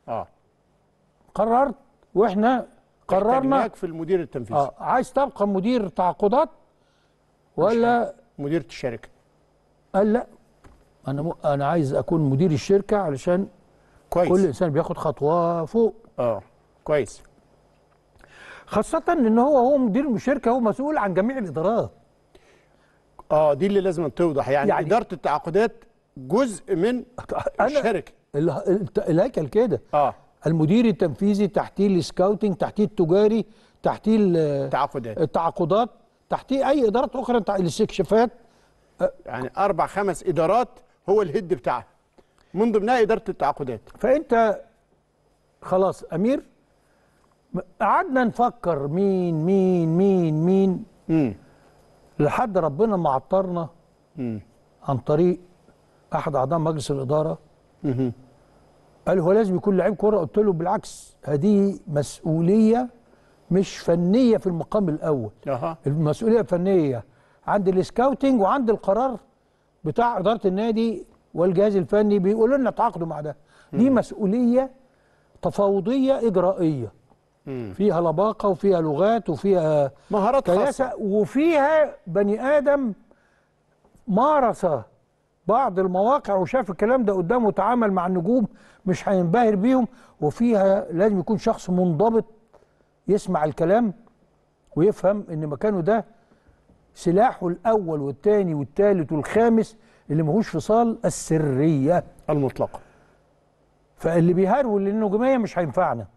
قررت واحنا قررنا في المدير التنفيذي. عايز تبقى مدير تعاقدات ولا مدير الشركه؟ قال لا، انا عايز اكون مدير الشركه علشان كويس. كل انسان بياخد خطوه فوق. كويس. خاصه ان هو مدير الشركه، هو مسؤول عن جميع الادارات. دي اللي لازم توضح، يعني اداره التعاقدات جزء من الشركه. الهيكل كده. المدير التنفيذي تحتيه السكاوتنج، تحتيه التجاري، تحتيه التعاقدات، تحتيه اي ادارات اخرى، الاستكشافات. يعني 4-5 ادارات هو الهيد بتاعها، من ضمنها اداره التعاقدات. فانت خلاص امير، قعدنا نفكر مين مين مين مين لحد ربنا ما عطرنا عن طريق احد اعضاء مجلس الاداره. قال هو لازم يكون لعيب كوره. قلت له بالعكس، هذه مسؤوليه مش فنيه في المقام الاول. المسؤوليه فنيه عند السكاوتنج وعند القرار بتاع اداره النادي والجهاز الفني، بيقولوا لنا تعاقدوا مع ده. دي مسؤوليه تفاوضيه اجرائيه فيها لباقه وفيها لغات وفيها مهارات خاصه وفيها بني ادم مارس بعض المواقع وشاف الكلام ده قدامه وتعامل مع النجوم، مش هينبهر بيهم. وفيها لازم يكون شخص منضبط يسمع الكلام ويفهم ان مكانه ده سلاحه الاول والثاني والثالث والخامس اللي ماهوش فصال، السريه المطلقه. فاللي بيهرول للنجوميه مش هينفعنا،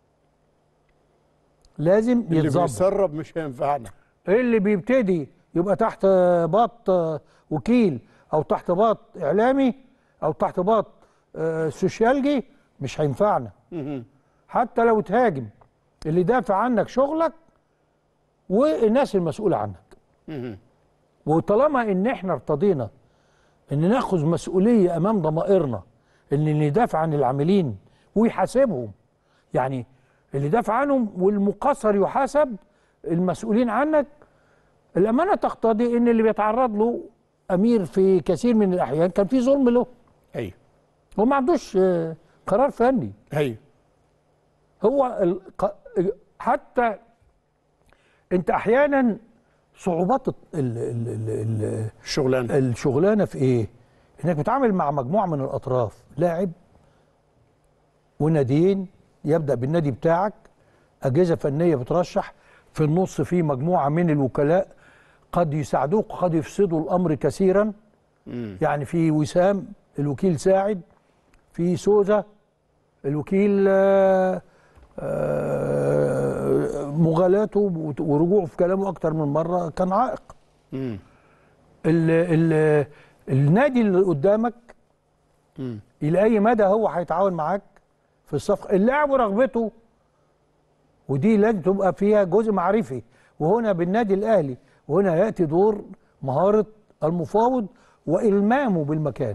لازم يتظبط. اللي بيسرب مش هينفعنا. اللي بيبتدي يبقى تحت باط وكيل او تحت باط اعلامي او تحت باط سوشيالجي مش هينفعنا. حتى لو تهاجم اللي دافع عنك شغلك والناس المسؤوله عنك. وطالما ان احنا ارتضينا ان ناخذ مسؤوليه امام ضمائرنا، ان اللي يدافع عن العاملين ويحاسبهم، يعني اللي دافع عنهم والمقصر يحاسب، المسؤولين عنك. الامانه تقتضي ان اللي بيتعرض له امير في كثير من الاحيان كان في ظلم له. ايوه. هو ما عندوش قرار فني. ايوه. هو حتى انت احيانا صعوبات الشغلانه في ايه؟ انك بتتعامل مع مجموعه من الاطراف، لاعب وناديين، يبدا بالنادي بتاعك، اجهزه فنيه بترشح، في النص في مجموعه من الوكلاء قد يساعدوك وقد يفسدوا الامر كثيرا. يعني في وسام الوكيل ساعد، في سوزا الوكيل مغالاته ورجوعه في كلامه اكتر من مره كان عائق. النادي اللي قدامك الى اي مدى هو هيتعاون معاك في الصفقه؟ اللاعب ورغبته، ودي لازم تبقى فيها جزء معرفي. وهنا بالنادي الاهلي وهنا ياتي دور مهاره المفاوض والمامه بالمكان.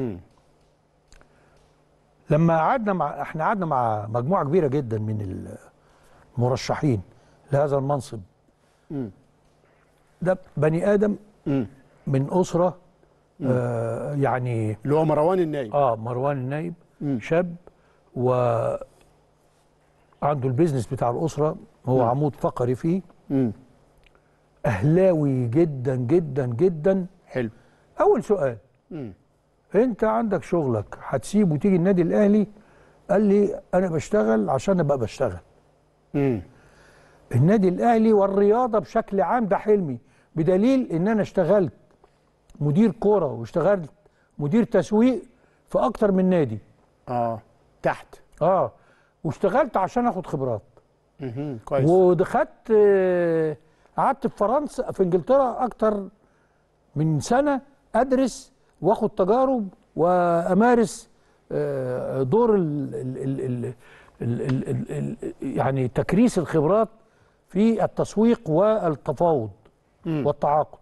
لما احنا قعدنا مع مجموعه كبيره جدا من المرشحين لهذا المنصب. ده بني ادم من اسره يعني اللي هو مروان النايب. مروان النايب شاب وعنده البيزنس بتاع الاسره، هو عمود فقري فيه. اهلاوي جدا جدا جدا. حلو. اول سؤال، انت عندك شغلك هتسيبه وتيجي النادي الاهلي؟ قال لي انا بشتغل عشان ابقى بشتغل. النادي الاهلي والرياضه بشكل عام ده حلمي، بدليل ان انا اشتغلت مدير كوره واشتغلت مدير تسويق في اكتر من نادي. تحت. واشتغلت عشان اخد خبرات. كويس. ودخلت قعدت في فرنسا في انجلترا اكتر من سنه ادرس واخد تجارب وامارس دور يعني تكريس الخبرات في التسويق والتفاوض والتعاقد.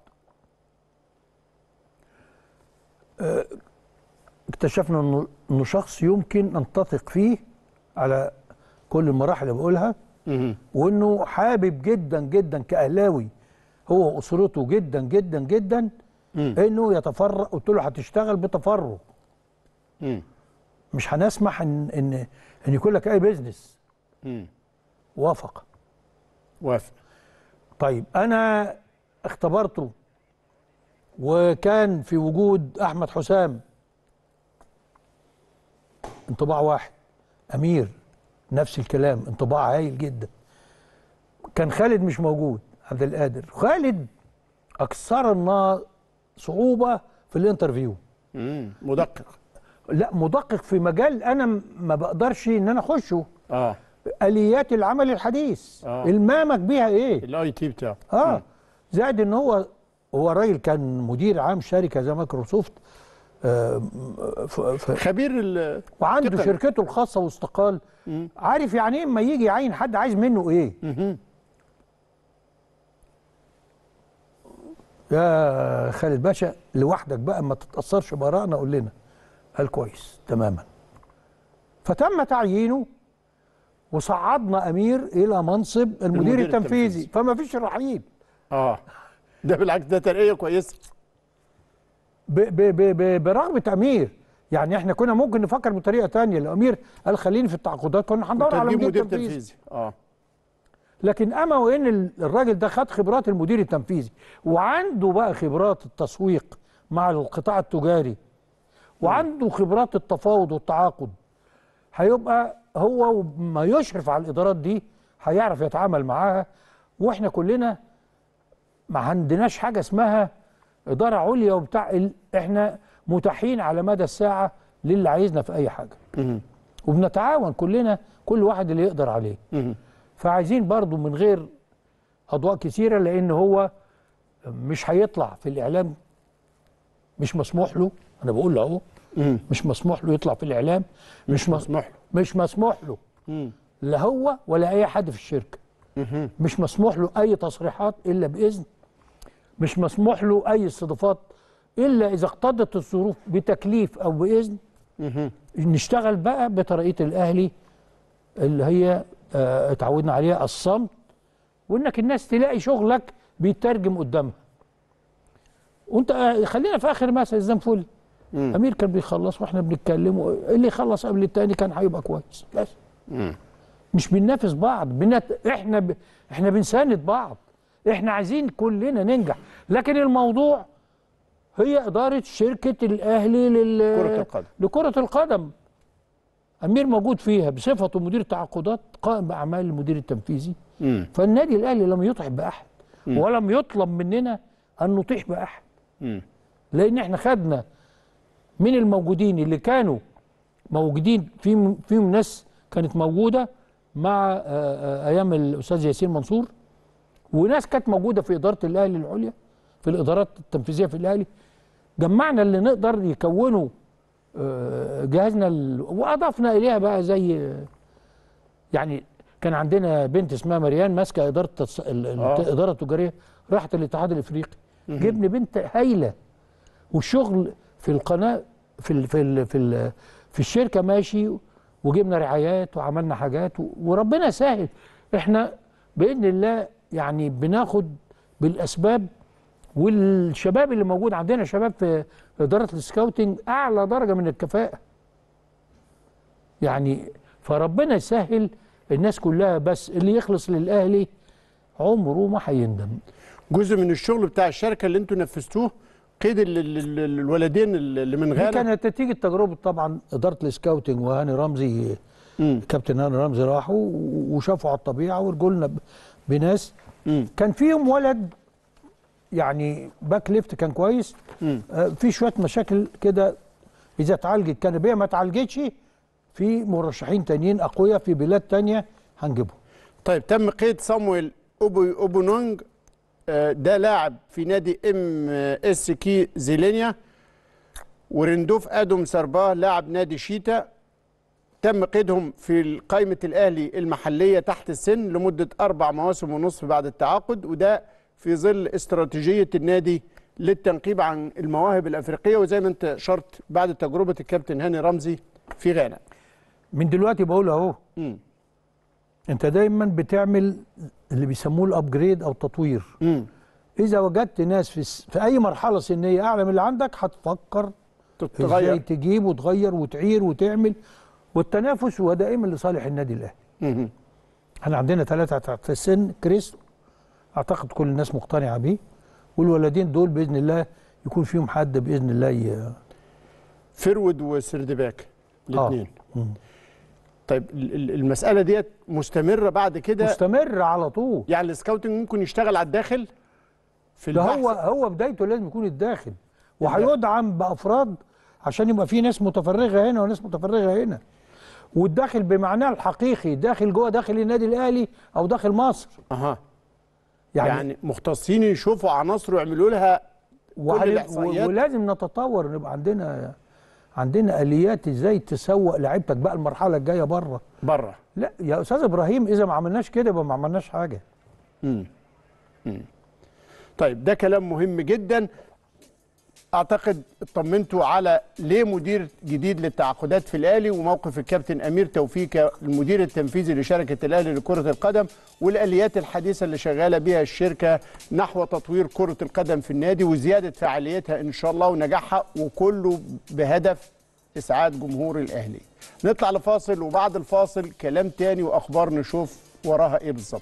اكتشفنا انه شخص يمكن ان تثق فيه على كل المراحل اللي بقولها، وانه حابب جدا جدا كاهلاوي هو واسرته جدا جدا جدا انه يتفرغ. قلت له هتشتغل بتفرغ، مش هنسمح ان يكون لك اي بيزنس. وافق. طيب انا اختبرته، وكان في وجود احمد حسام انطباع واحد، امير نفس الكلام انطباع هايل جدا. كان خالد مش موجود، عبد القادر. خالد اكثرنا صعوبه في الانترفيو. مدقق. لا، مدقق في مجال انا ما بقدرش ان انا اخشه. اليات العمل الحديث. المامك بيها ايه؟ الاي تي بتاعه. زائد ان هو راجل كان مدير عام شركه زي مايكروسوفت، خبير وعنده شركته الخاصه واستقال. عارف يعني ايه اما يجي يعين حد عايز منه ايه. يا خالد باشا لوحدك بقى ما تتاثرش بارائنا، قول لنا. قال كويس تماما. فتم تعيينه وصعدنا امير الى منصب المدير التنفيذي. فما فيش رحيل. ده بالعكس، ده ترقيه كويسه. برغبه امير. يعني احنا كنا ممكن نفكر بطريقه ثانيه. لو امير قال خليني في التعاقدات كنا هندور على مدير تنفيذي. لكن اما وان الراجل ده خد خبرات المدير التنفيذي وعنده بقى خبرات التسويق مع القطاع التجاري وعنده خبرات التفاوض والتعاقد، هيبقى هو ما يشرف على الادارات دي هيعرف يتعامل معاها. واحنا كلنا ما عندناش حاجه اسمها اداره عليا وبتاع. احنا متاحين على مدى الساعه للي عايزنا في اي حاجه. وبنتعاون كلنا، كل واحد اللي يقدر عليه. فعايزين برضو من غير اضواء كثيره، لان هو مش هيطلع في الاعلام، مش مسموح له. انا بقول له اهو مش مسموح له يطلع في الاعلام. مش مسموح له لا هو ولا اي حد في الشركه. مش مسموح له اي تصريحات الا باذن. مش مسموح له اي استضافات الا اذا اقتضت الظروف بتكليف او باذن. نشتغل بقى بطريقه الاهلي اللي هي اتعودنا عليها، الصمت، وانك الناس تلاقي شغلك بيترجم قدامها. وانت خلينا في اخر مثل الزنفولي. امير كان بيخلص واحنا بنتكلم، اللي يخلص قبل التاني كان هيبقى كويس. بس مش بننافس بعض، احنا بنساند بعض. احنا عايزين كلنا ننجح. لكن الموضوع هي اداره شركه الاهلي لكره القدم. امير موجود فيها بصفته مدير تعاقدات قائم باعمال المدير التنفيذي. فالنادي الاهلي لم يطح باحد ولم يطلب مننا ان نطيح باحد. لان احنا خدنا من الموجودين اللي كانوا موجودين فيهم ناس كانت موجوده مع ايام الاستاذ ياسين منصور، وناس كانت موجوده في اداره الاهلي العليا، في الادارات التنفيذيه في الاهلي. جمعنا اللي نقدر يكونوا جهازنا واضفنا اليها بقى زي يعني كان عندنا بنت اسمها مريان ماسكه اداره الاداره التجاريه، راحت الاتحاد الافريقي. جبنا بنت هايله، والشغل في القناه في الشركه ماشي، وجبنا رعايات وعملنا حاجات وربنا سهل. احنا باذن الله يعني بناخد بالاسباب. والشباب اللي موجود عندنا شباب في اداره السكاوتنج اعلى درجه من الكفاءه. يعني فربنا يسهل الناس كلها، بس اللي يخلص للاهلي عمره ما هيندم. جزء من الشغل بتاع الشركه اللي انتوا نفذتوه قيد الولدين اللي من غانا، دي كانت نتيجه تجربه طبعا اداره السكاوتنج. وهاني رمزي كابتن هاني رمزي راحوا وشافوا على الطبيعه ورجوا لنا بناس كان فيهم ولد يعني باك ليفت كان كويس. في شويه مشاكل كده اذا اتعالجت كان بيها، ما اتعالجتش في مرشحين تانيين اقوياء في بلاد تانيه هنجيبهم. طيب تم قيد صامويل اوبونونج، ده لاعب في نادي ام اس كي زيلينيا، ورندوف ادم سرباه لاعب نادي شيتا، تم قيدهم في قائمة الأهلي المحلية تحت السن لمدة 4 مواسم ونصف بعد التعاقد، وده في ظل استراتيجية النادي للتنقيب عن المواهب الأفريقية، وزي ما أنت أشرت بعد تجربة الكابتن هاني رمزي في غانا. من دلوقتي بقول أهو، أنت دايما بتعمل اللي بيسموه الأبجريد أو التطوير. إذا وجدت ناس في أي مرحلة سنية أعلى من اللي عندك هتفكر إزاي تجيب وتغير وتعير وتعمل، والتنافس هو دائما لصالح النادي الاهلي. احنا عندنا 3 تحت السن، كريس اعتقد كل الناس مقتنعه بيه، والولدين دول باذن الله يكون فيهم حد باذن الله فرود وسردباك الاثنين. طيب المساله ديت مستمره بعد كده؟ مستمره على طول. يعني السكاوتنج ممكن يشتغل على الداخل في البحث؟ ده هو بدايته لازم يكون الداخل، وهيدعم بافراد عشان يبقى في ناس متفرغه هنا وناس متفرغه هنا، والداخل بمعناه الحقيقي، داخل جوه داخل النادي الاهلي او داخل مصر. يعني مختصين يشوفوا عناصر ويعملوا لها كل الاحصائيات. ولازم نتطور، نبقى عندنا اليات ازاي تسوق لعيبتك بقى المرحله الجايه بره. لا يا استاذ ابراهيم، اذا ما عملناش كده يبقى ما عملناش حاجه. طيب ده كلام مهم جدا. اعتقد اطمنتوا على ليه مدير جديد للتعاقدات في الاهلي، وموقف الكابتن امير توفيق المدير التنفيذي لشركه الاهلي لكره القدم، والاليات الحديثه اللي شغاله بها الشركه نحو تطوير كره القدم في النادي وزياده فعاليتها ان شاء الله ونجاحها، وكله بهدف اسعاد جمهور الاهلي. نطلع لفاصل، وبعد الفاصل كلام تاني واخبار نشوف وراها ايه بالظبط.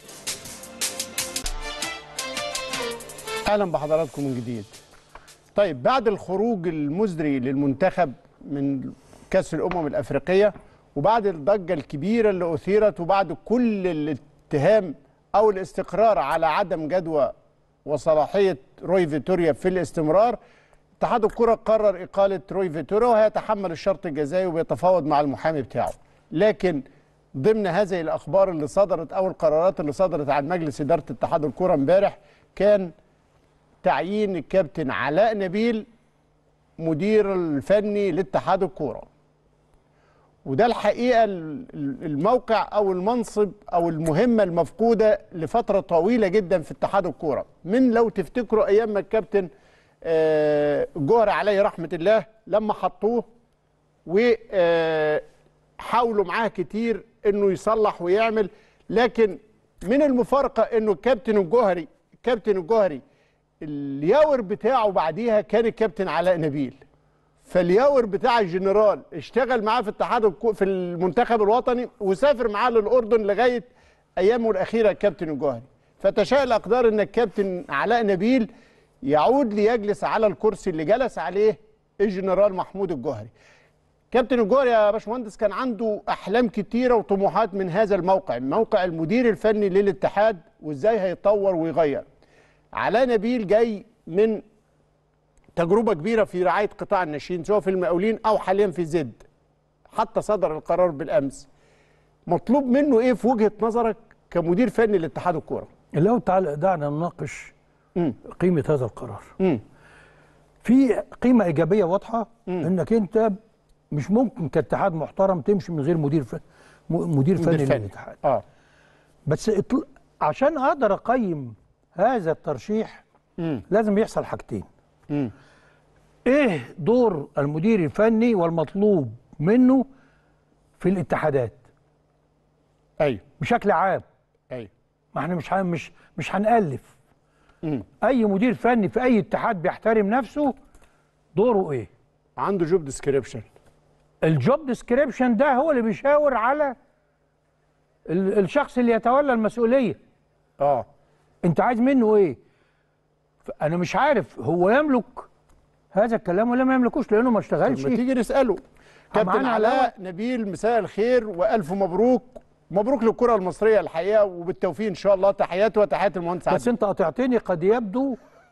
اهلا بحضراتكم من جديد. طيب بعد الخروج المزري للمنتخب من كأس الأمم الأفريقية، وبعد الضجة الكبيرة اللي أثيرت، وبعد كل الاتهام أو الاستقرار على عدم جدوى وصلاحية روي فيتوريا في الاستمرار، اتحاد الكرة قرر إقالة روي فيتوريا وهيتحمل الشرط الجزائي وبيتفاوض مع المحامي بتاعه. لكن ضمن هذه الأخبار اللي صدرت أو القرارات اللي صدرت عن مجلس إدارة اتحاد الكرة امبارح، كان تعيين الكابتن علاء نبيل مدير الفني لاتحاد الكوره. وده الحقيقه الموقع او المنصب او المهمه المفقوده لفتره طويله جدا في اتحاد الكوره، من لو تفتكروا ايام ما الكابتن جوهري عليه رحمه الله لما حطوه وحاولوا معاه كتير انه يصلح ويعمل، لكن من المفارقه انه الكابتن الجوهري الياور بتاعه بعديها كان الكابتن علاء نبيل. فالياور بتاع الجنرال اشتغل معاه في المنتخب الوطني وسافر معاه للأردن لغاية أيامه الأخيرة الكابتن الجوهري. فتشاء الأقدار أن الكابتن علاء نبيل يعود ليجلس على الكرسي اللي جلس عليه الجنرال محمود الجوهري. كابتن الجوهري يا باشمهندس كان عنده أحلام كتيرة وطموحات من هذا موقع المدير الفني للاتحاد، وإزاي هيطور ويغير. علاء نبيل جاي من تجربة كبيرة في رعاية قطاع الناشئين سواء في المقاولين أو حاليا في زد، حتى صدر القرار بالأمس. مطلوب منه إيه في وجهة نظرك كمدير فني لاتحاد الكورة؟ لو تعالى دعنا نناقش قيمة هذا القرار. في قيمة إيجابية واضحة، إنك أنت مش ممكن كاتحاد محترم تمشي من غير مدير فني للاتحاد. بس عشان أقدر أقيم هذا الترشيح لازم يحصل حاجتين. ايه دور المدير الفني والمطلوب منه في الاتحادات؟ ايوه بشكل عام. ايوه ما احنا مش هنألف. اي مدير فني في اي اتحاد بيحترم نفسه دوره ايه؟ عنده جوب ديسكريبشن. الجوب ديسكريبشن ده هو اللي بيشاور على الشخص اللي يتولى المسؤوليه. انت عايز منه ايه؟ انا مش عارف هو يملك هذا الكلام ولا ما يملكوش، لانه ما اشتغلش. لما تيجي نساله كابتن علاء نبيل، مساء الخير والف مبروك. مبروك للكره المصريه الحقيقه، وبالتوفيق ان شاء الله. تحياتي وتحيات المهندس عادل. بس انت قطعتني. قد يبدو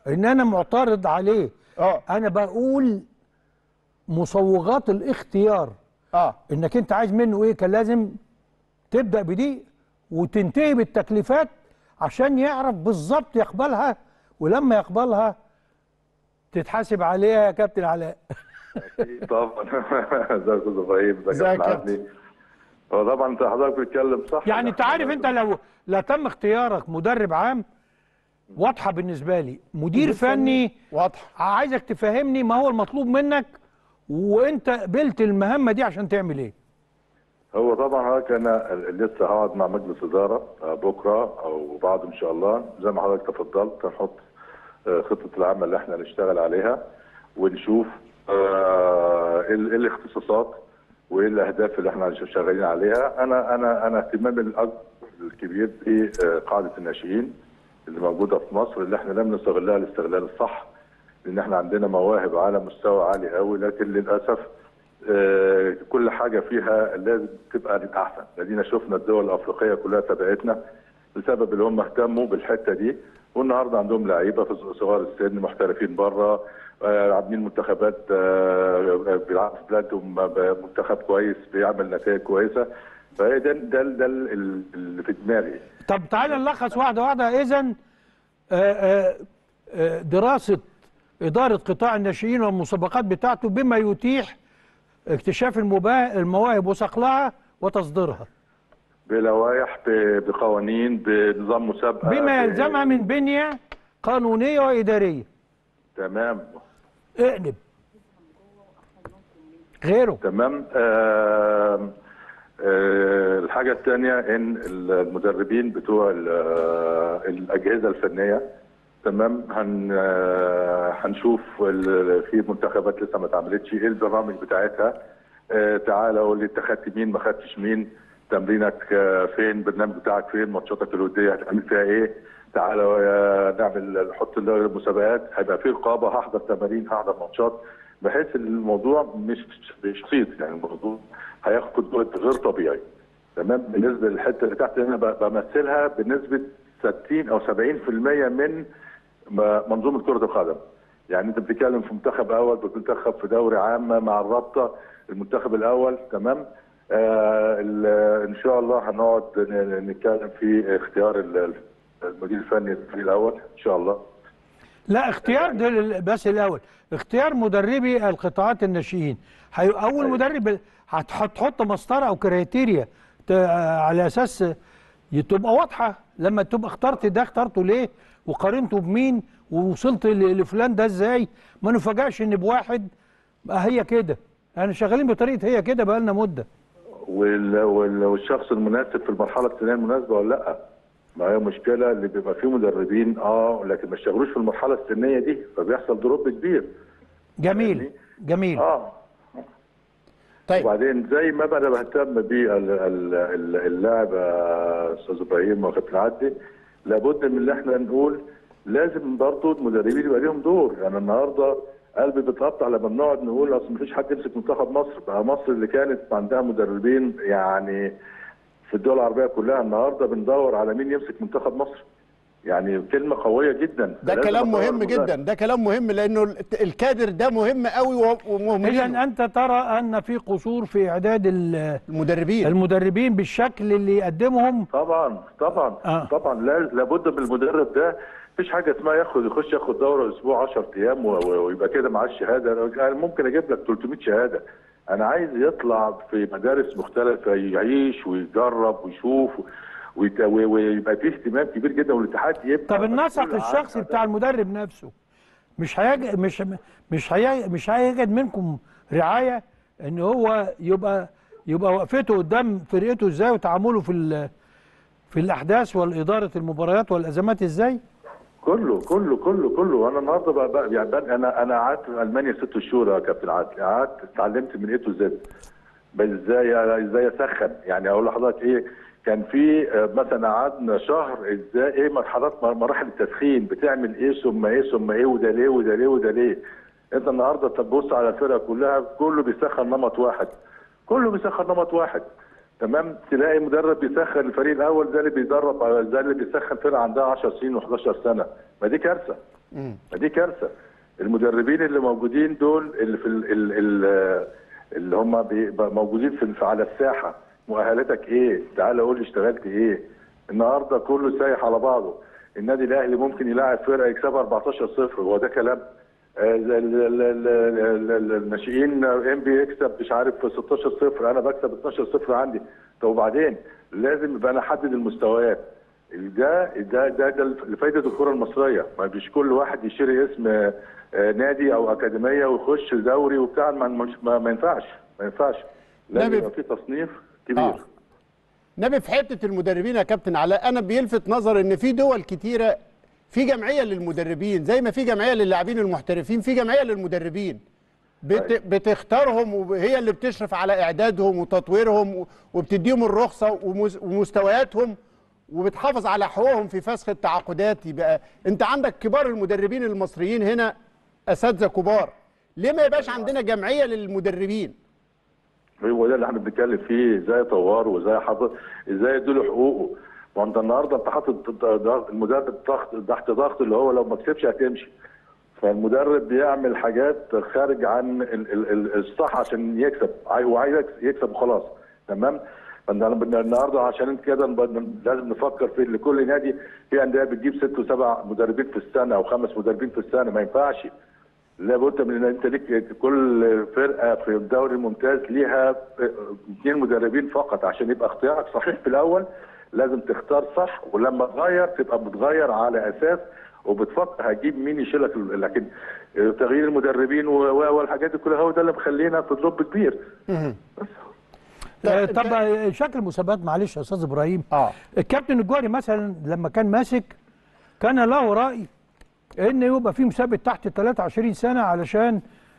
ان انا معترض عليه. انا بقول مصوغات الاختيار. انك انت عايز منه ايه، كان لازم تبدا بدي وتنتهي بالتكليفات عشان يعرف بالظبط يقبلها، ولما يقبلها تتحاسب عليها يا كابتن علاء. اكيد طبعا. ازيك يا استاذ ابراهيم؟ ازيك يا كابتن؟ هو طبعا انت حضرتك بتتكلم صح. يعني انت عارف، انت لو لا تم اختيارك مدرب عام واضحه بالنسبه لي، مدير فني واضحه، عايزك تفهمني ما هو المطلوب منك وانت قبلت المهمه دي عشان تعمل ايه. هو طبعا حضرتك انا لسه هقعد مع مجلس اداره بكره او بعد ان شاء الله، زي ما حضرتك تفضلت، هنحط خطه العمل اللي احنا هنشتغل عليها ونشوف ايه الاختصاصات وايه الاهداف اللي احنا شغالين عليها. انا اهتمامي الاكبر الكبير بقاعده الناشئين اللي موجوده في مصر، اللي احنا لم نستغلها الاستغلال الصح، لان احنا عندنا مواهب على مستوى عالي قوي، لكن للاسف كل حاجه فيها لازم تبقى احسن. لدينا شفنا الدول الافريقيه كلها تبعتنا بسبب اللي هم اهتموا بالحته دي، والنهارده عندهم لعيبه في صغار السن محترفين بره، عاملين منتخبات بيلعبوا في بلادهم منتخب كويس بيعمل نتائج كويسه. فهي ده اللي في دماغي. طب تعالى نلخص واحده واحده. اذا دراسه اداره قطاع الناشئين والمسابقات بتاعته بما يتيح اكتشاف المواهب وصقلها وتصديرها بلوائح، بقوانين، بنظام مسابقه، بما يلزمها من بنيه قانونيه واداريه. تمام. اقلب غيره. تمام. الحاجه الثانيه ان المدربين بتوع الاجهزه الفنيه، تمام، هنشوف في منتخبات لسه ما اتعملتش ايه البرامج بتاعتها. تعالى قول لي انت خدت مين، ما خدتش مين، تمرينك فين، البرنامج بتاعك فين، ماتشاتك الوديه هتعمل فيها ايه. تعالى نعمل نحط المسابقات، هيبقى في رقابه، هحضر تمارين، هحضر ماتشات، بحيث الموضوع مش بسيط. يعني الموضوع هياخد وقت غير طبيعي. تمام. بالنسبه للحته اللي تحت انا بمثلها بنسبه 60 او 70% من منظومه كره القدم. يعني انت بتتكلم في منتخب اول، بتنتخب في دوري عام مع الرابطه، المنتخب الاول. تمام. ان شاء الله هنقعد نتكلم في اختيار المدير الفني للفريق الاول ان شاء الله. لا اختيار بس الاول اختيار مدربي القطاعات الناشئين. اول مدرب هتحط مسطره او كريتيريا على اساس تبقى واضحه. لما تبقى اخترت ده اخترته ليه وقارنته بمين ووصلت لفلان ده ازاي، ما نفاجئش ان بواحد هي كده. احنا شغالين بطريقه هي كده بقى لنا مده. والشخص المناسب في المرحله السنيه المناسبه ولا لا؟ ما هي مشكله اللي بيبقى فيه مدربين لكن ما اشتغلوش في المرحله السنيه دي، فبيحصل دروب كبير. جميل جميل. طيب. وبعدين زي ما انا بهتم باللاعب استاذ ابراهيم وكابتن عدلي، لابد من اللي احنا نقول لازم برضه المدربين يبقى ليهم دور. يعني النهارده قلبي بيتقطع لما بنقعد نقول اصل مفيش حد يمسك منتخب مصر. بقى مصر اللي كانت عندها مدربين يعني في الدول العربيه كلها، النهارده بندور على مين يمسك منتخب مصر. يعني كلمه قويه جدا. ده كلام مهم جدا، ده كلام مهم، لانه الكادر ده مهم قوي ومهم. اذا انت ترى ان في قصور في اعداد المدربين بالشكل اللي يقدمهم. طبعا طبعا لابد من المدرب ده. مفيش حاجه اسمها يخش ياخد دوره اسبوع 10 ايام ويبقى كده معاه الشهاده. انا ممكن اجيب لك 300 شهاده. انا عايز يطلع في مدارس مختلفه، يعيش ويجرب ويشوف ويبقى فيه اهتمام كبير جدا، والاتحاد يبقى. طب النسق الشخصي بتاع المدرب نفسه مش هيجد منكم رعايه ان هو يبقى وقفته قدام فرقته ازاي وتعامله في الاحداث والاداره المباريات والازمات ازاي؟ كله انا النهارده بقى يعني انا قعدت في المانيا 6 شهور يا كابتن عادل. قعدت اتعلمت من ايه تو زد ازاي اسخن. يعني اقول لحضرتك ايه، كان في مثلا قعدنا شهر ازاي ايه مراحل التسخين، بتعمل ايه ثم ايه ثم ايه، وده ليه وده ليه وده ليه. انت النهارده تبص على الفرقه كلها كله بيسخن نمط واحد. تمام. تلاقي مدرب بيسخن الفريق الاول زي اللي بيدرب زي اللي بيسخن فرقه عندها 10 سنين و11 سنه. ما دي كارثه. دي كارثه. المدربين اللي موجودين دول اللي في اللي هم موجودين على الساحه، مؤهلاتك ايه؟ تعال قول لي اشتغلت ايه؟ النهارده كله سايح على بعضه. النادي الاهلي ممكن يلاعب فرقه يكسبها 14-0، هو ده كلام؟ الناشئين انبي يكسب مش عارف 16-0، انا بكسب 12-0 عندي. طب وبعدين لازم يبقى انا احدد المستويات. ده لفائده الكره المصريه، ما فيش كل واحد يشتري اسم نادي او اكاديميه ويخش دوري وبتاع. ما ينفعش. لازم يبقى في تصنيف كبير. نبي في حته المدربين يا كابتن علاء، انا بيلفت نظر ان في دول كتيره في جمعيه للمدربين، زي ما في جمعيه للاعبين المحترفين في جمعيه للمدربين بتختارهم، وهي اللي بتشرف على اعدادهم وتطويرهم وبتديهم الرخصه ومستوياتهم، وبتحافظ على حقوقهم في فسخ التعاقدات. يبقى انت عندك كبار المدربين المصريين هنا، اساتذه كبار، ليه ما يبقاش عندنا جمعيه للمدربين؟ هو ده اللي احنا بنتكلم فيه، ازاي يطوره وازاي ازاي يديله حقوقه. ما انت النهارده انت حاطط المدرب تحت ضغط، اللي هو لو ما كسبش هتمشي. فالمدرب بيعمل حاجات خارج عن الصح عشان يكسب، هو عايز يكسب وخلاص. تمام؟ النهارده عشان كده لازم نفكر في لكل نادي في انديه بتجيب 6 و7 مدربين في السنه او 5 مدربين في السنه، ما ينفعش. لابد من ان انت ليك كل فرقه في الدوري الممتاز ليها 2 مدربين فقط، عشان يبقى اختيارك صحيح في الاول. لازم تختار صح، ولما تغير تبقى بتغير على اساس وبتفكر هجيب مين يشيلك. لكن تغيير المدربين والحاجات دي كلها هو ده اللي مخلينا في دروب كبير. طب شكل المسابقات، معلش يا استاذ ابراهيم، الكابتن الجوهري مثلا لما كان ماسك كان له راي ان يبقى في مسابقه تحت 23 سنه علشان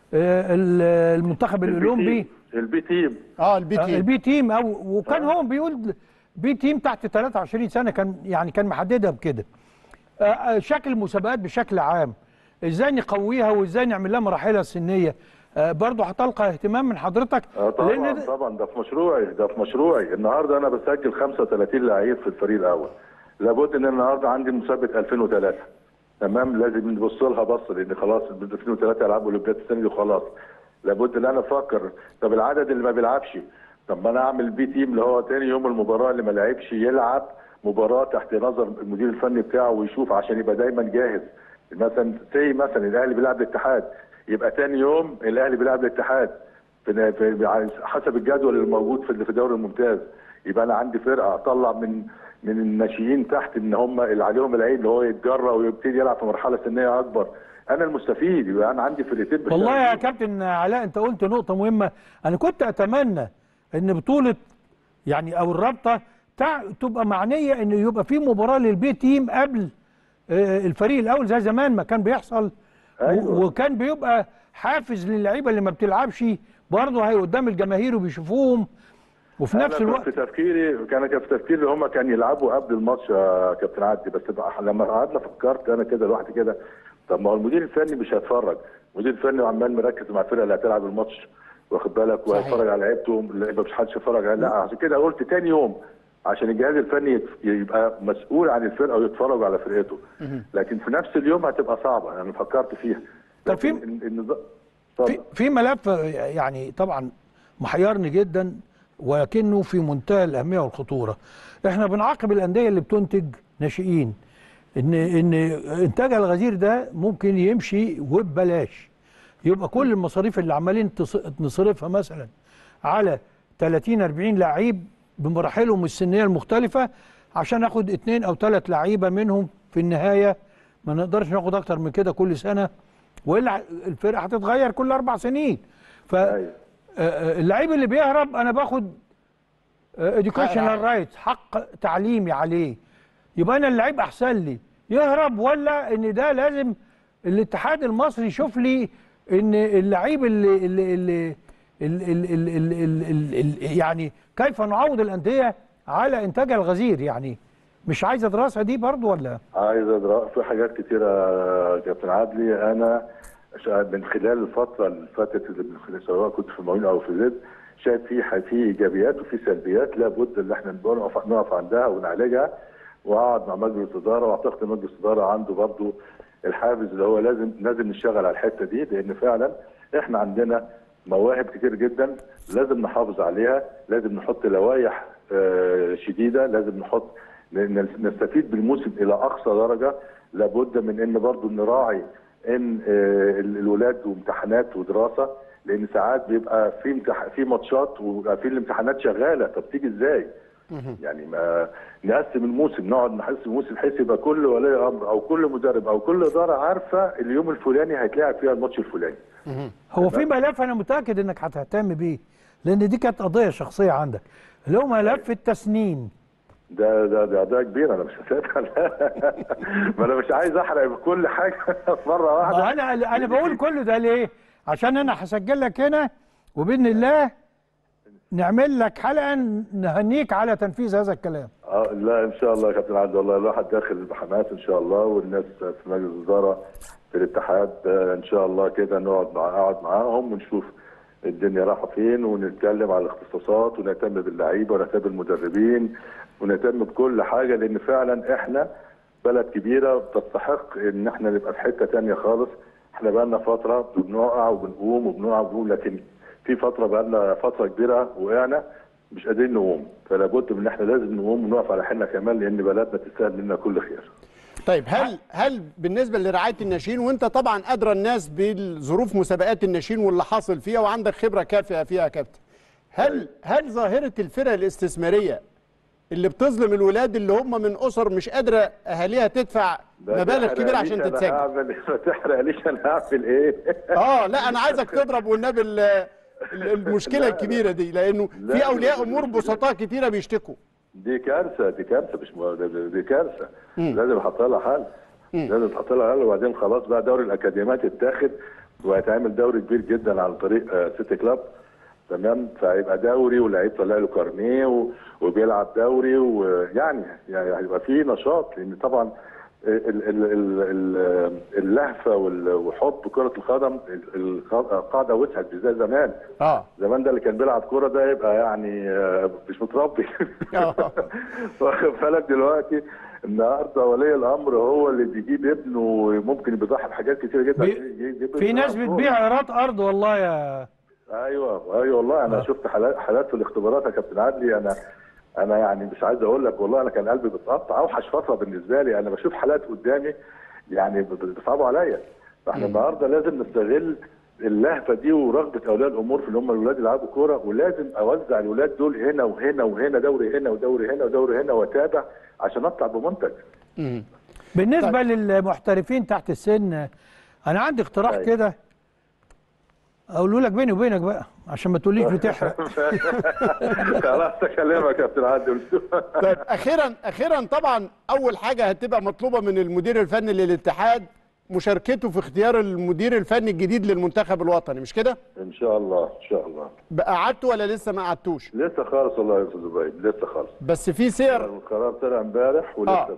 المنتخب الاولمبي البي تيم البي تيم وكان هو بيقول بي تيم تحت 23 سنه، كان محددها بكده. شكل المسابقات بشكل عام ازاي نقويها وازاي نعمل لها مراحلها السنيه، برضه هتلقى اهتمام من حضرتك؟ طبعا ده في مشروعي. النهارده انا بسجل 35 لعيب في الفريق الاول. لابد ان النهارده عندي مسابقه 2003. تمام؟ لازم نبص لها بصه، لان خلاص 2003 يلعبوا اولمبياد السنه دي وخلاص. لابد ان انا افكر طب العدد اللي ما بيلعبش، طب ما انا اعمل بي تيم اللي هو تاني يوم المباراه اللي ما لعبش يلعب مباراه تحت نظر المدير الفني بتاعه ويشوف عشان يبقى دايما جاهز. مثلا الاهلي بيلعب الاتحاد، يبقى تاني يوم الاهلي بيلعب الاتحاد في حسب الجدول اللي موجود في الدوري الممتاز. يبقى انا عندي فرقه اطلع من الناشئين تحت ان هم اللي عليهم العين اللي هو يتجرأ ويبتدي يلعب في مرحله سنيه اكبر. انا المستفيد، يبقى انا عندي فرقتين. والله يا كابتن علاء انت قلت نقطه مهمه. انا كنت اتمنى ان بطوله او الرابطه تبقى معنيه ان يبقى في مباراه للبي تيم قبل الفريق الاول زي زمان ما كان بيحصل. أيوة. وكان بيبقى حافز للعيبه اللي ما بتلعبش برضه هي قدام الجماهير وبيشوفوهم، وفي نفس الوقت كان في تفكيري هم كانوا يلعبوا قبل الماتش يا كابتن عدلي. بس لما قعدنا فكرت انا كده لوحدي كده، طب ما هو المدير الفني مش هيتفرج، المدير الفني عمال مركز مع الفرقه اللي هتلعب الماتش، واخد بالك، وهيتفرج على لعيبتهم، اللعيبه مش حدش يتفرج عليها. لا، عشان كده قلت تاني يوم عشان الجهاز الفني يبقى مسؤول عن الفرقه ويتفرج على فرقته. لكن في نفس اليوم هتبقى صعبه، انا فكرت فيها. طب في ملف طبعا محيرني جدا ولكنه في منتهى الاهميه والخطوره. احنا بنعاقب الانديه اللي بتنتج ناشئين ان انتاجها الغزير ده ممكن يمشي وببلاش، يبقى كل المصاريف اللي عمالين نصرفها مثلا على 30 40 لعيب بمراحلهم السنيه المختلفه عشان ناخد 2 أو 3 لعيبه منهم في النهايه. ما نقدرش ناخد اكتر من كده كل سنه، والا الفرقه هتتغير كل 4 سنين. فاللعيب اللي بيهرب انا باخد educational rights، حق تعليمي عليه. يبقى انا اللعيب احسن لي يهرب، ولا ان ده لازم الاتحاد المصري يشوف لي ان اللعيب اللي كيف نعوض الانديه على انتاجها الغزير؟ مش عايزه دراسه دي برضو ولا؟ عايزه دراسه في حاجات كتيره يا كابتن عدلي. انا من خلال الفتره اللي فاتت، سواء كنت في المقاولين او في زد، شايف في ايجابيات وفي سلبيات لابد ان احنا نقف عندها ونعالجها. واقعد مع مجلس الاداره، واعتقد مجلس الاداره عنده برضو الحافز اللي هو لازم نشتغل على الحته دي، لان فعلا احنا عندنا مواهب كتير جدا لازم نحافظ عليها، لازم نحط لوائح شديده، لازم نستفيد بالموسم الى اقصى درجه. لابد من ان برضو نراعي ان الولاد وامتحانات ودراسه، لان ساعات بيبقى في ماتشات وبيبقى في الامتحانات شغاله، طب تيجي ازاي؟ يعني ما نقسم الموسم، نقعد نقسم الموسم بحيث يبقى كل ولي امر او كل مدرب او كل اداره عارفه اليوم الفلاني هيتلعب فيها الماتش الفلاني. هو في ملف انا متاكد انك هتهتم بيه، لان دي كانت قضيه شخصيه عندك، اللي هو ملف التسنين. ده كبير، انا مش هسيبها. ما انا مش عايز احرق كل حاجه مره واحده. انا بقول كل ده ليه؟ عشان انا هسجل لك هنا، وباذن الله نعمل لك حلقه نهنيك على تنفيذ هذا الكلام. لا ان شاء الله يا كابتن عبد الله، الواحد داخل بحماس ان شاء الله، والناس في مجلس الاداره في الاتحاد ان شاء الله كده اقعد معاهم ونشوف الدنيا رايحه فين، ونتكلم على الاختصاصات، ونهتم باللعيبه ونهتم بالمدربين ونهتم بكل حاجه، لان فعلا احنا بلد كبيره بتستحق ان احنا نبقى في حته ثانيه خالص. احنا بقى لنا فتره بنقع وبنقوم وبنقع وبنقوم، لكن في فتره بقى لنا فتره كبيره وقعنا مش قادرين نقوم، فلا بد من ان احنا لازم نقوم ونقف على حيلنا كمان، لان بلدنا تستاهل منا كل خير. طيب هل بالنسبه لرعايه الناشئين، وانت طبعا ادرى الناس بظروف مسابقات الناشئين واللي حاصل فيها وعندك خبره كافيه فيها يا كابتن، هل ظاهره الفرق الاستثماريه اللي بتظلم الولاد اللي هم من اسر مش قادره اهاليها تدفع مبالغ كبيره عشان تتسجل؟ ما تحرقليش انا هعمل ايه؟ لا انا عايزك تضرب والنبي المشكله الكبيره دي، لانه في اولياء امور بسطاء كتيره بيشتكوا. دي كارثه مش دي كارثه، لازم نحط لها حل. لازم نحط لها حل. وبعدين خلاص بقى دوري الاكاديميات اتاخد وهيتعمل دوري كبير جدا عن طريق سيتي كلاب، تمام؟ فهيبقى دوري واللعيب طلع له كارنيه وبيلعب دوري، ويعني هيبقى في نشاط، لان طبعا اللهفه وحب كره القدم القاعده وسعت مش زي زمان. زمان ده اللي كان بيلعب كوره ده يبقى يعني مش متربي. واخد بالك؟ دلوقتي النهارده ولي الامر هو اللي بيجيب ابنه، وممكن بيضحي بحاجات كتير جدا. في ناس بتبيع ايراد ارض والله يا ايوه والله انا شفت حالات في الاختبارات يا كابتن عدلي. انا يعني مش عايز اقول لك والله، انا كان قلبي بيتقطع. اوحش فتره بالنسبه لي انا بشوف حالات قدامي يعني بيصعبوا عليا. فاحنا النهارده لازم نستغل اللهفه دي ورغبه اولياء الامور في ان هم الولاد يلعبوا كوره، ولازم اوزع الولاد دول هنا وهنا وهنا، دوري هنا ودوري هنا ودوري هنا، واتابع عشان اطلع بمنتج. بالنسبه للمحترفين تحت السن، انا عندي اقتراح كده اقوله لك بيني وبينك بقى عشان ما تقوليش بتحرق. خلاص اكلمك يا كابتن عادل. طيب اخيرا طبعا اول حاجه هتبقى مطلوبه من المدير الفني للاتحاد مشاركته في اختيار المدير الفني الجديد للمنتخب الوطني، مش كده؟ ان شاء الله ان شاء الله. قعدتوا ولا لسه ما قعدتوش؟ لسه خالص والله يا استاذ زبيد، لسه خالص. بس في سير القرار طلع امبارح ولسه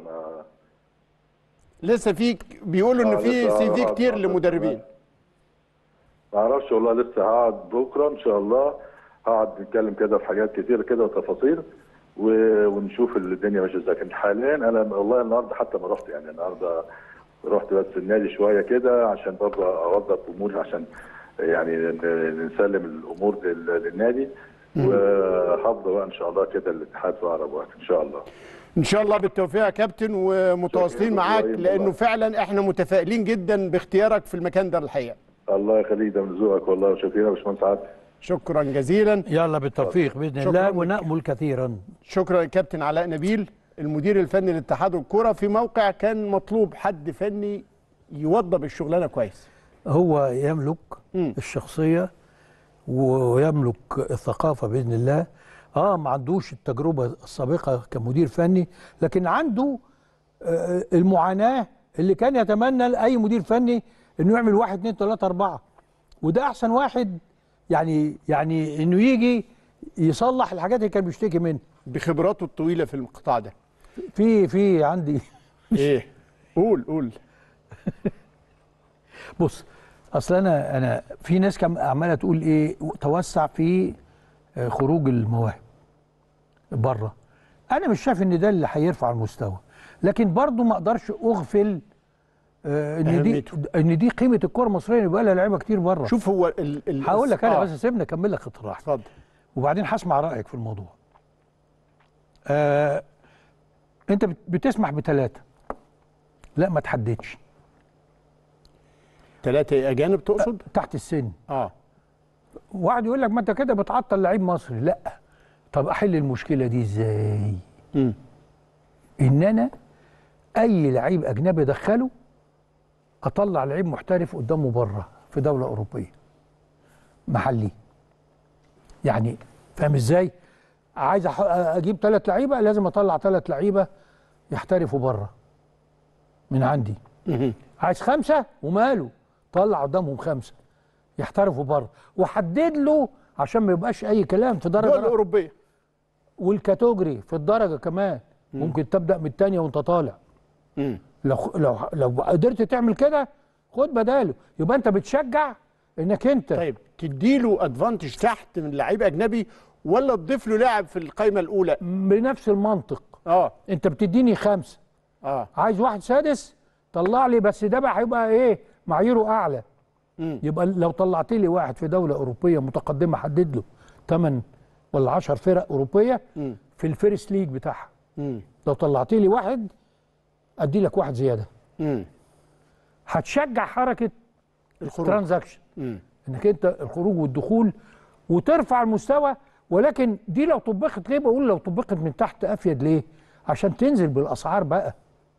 لسه في بيقولوا ان في سي في كتير لمدربين. ما اعرفش والله، لسه هقعد بكره ان شاء الله، هقعد نتكلم كده في حاجات كتير كده وتفاصيل ونشوف الدنيا ماشيه ازاي. لكن حاليا انا والله النهارده حتى ما رحت، يعني النهارده رحت بس النادي شويه كده عشان برضه اوضب اموري، عشان يعني نسلم الامور للنادي، وهفضل بقى ان شاء الله كده الاتحاد في اقرب وقت ان شاء الله. ان شاء الله بالتوفيق يا كابتن، ومتواصلين معاك لانه فعلا احنا متفائلين جدا باختيارك في المكان ده الحقيقه. الله يخليك، ده من ذوقك والله، وشكرا يا باشمهندس عادل. شكرا جزيلا. يلا بالتوفيق باذن الله ونأمل كثيرا. شكرا كابتن علاء نبيل المدير الفني لاتحاد الكوره، في موقع كان مطلوب حد فني يوضب الشغلانه كويس. هو يملك الشخصيه ويملك الثقافه باذن الله. ما عندوش التجربه السابقه كمدير فني، لكن عنده المعاناه اللي كان يتمنى لاي مدير فني انه يعمل 1 2 3 4، وده احسن واحد يعني انه يجي يصلح الحاجات اللي كان بيشتكي منها بخبراته الطويله في القطاع ده. في عندي ايه؟ قول. بص، اصل انا في ناس كان عماله تقول ايه توسع في خروج المواهب بره. انا مش شايف ان ده اللي هيرفع المستوى، لكن برضو ما اقدرش اغفل ان دي قيمه الكره المصريه، يبقى لها لعيبه كتير بره. شوف هو هقول لك انا بس سيبني اكمل لك اقتراح اتفضل وبعدين هسمع رايك في الموضوع. انت بتسمح بثلاثه، لا ما تحددش. 3 اجانب تقصد؟ تحت السن. واحد يقول لك ما انت كده بتعطل لعيب مصري. لا، طب احل المشكله دي ازاي؟ ان انا اي لعيب اجنبي ادخله اطلع لعيب محترف قدامه بره في دوله اوروبيه محلي. يعني فاهم ازاي؟ عايز اجيب 3 لعيبه، لازم اطلع 3 لعيبه يحترفوا بره من عندي. عايز 5 وماله، طلع قدامهم 5 يحترفوا بره، وحدد له عشان ما يبقاش اي كلام في درجه دول اوروبيه. والكاتيجوري في الدرجه كمان ممكن تبدا من الثانيه وانت طالع. لو قدرت تعمل كده خد بداله، يبقى انت بتشجع انك انت طيب تديله ادفانتج تحت من لعيب اجنبي ولا تضيف له لاعب في القائمه الاولى؟ بنفس المنطق. انت بتديني 5 عايز واحد سادس طلع لي، بس ده بقى هيبقى ايه معاييره اعلى. يبقى لو طلعت لي واحد في دوله اوروبيه متقدمه حدد له 8 ولا 10 فرق اوروبيه في الفيرست ليج بتاعها. لو طلعت لي واحد ادي لك واحد زياده. هتشجع حركه الترانزاكشن، انك انت الخروج والدخول وترفع المستوى. ولكن دي لو طبقت، ليه بقول لو طبقت من تحت افيد؟ ليه؟ عشان تنزل بالاسعار بقى.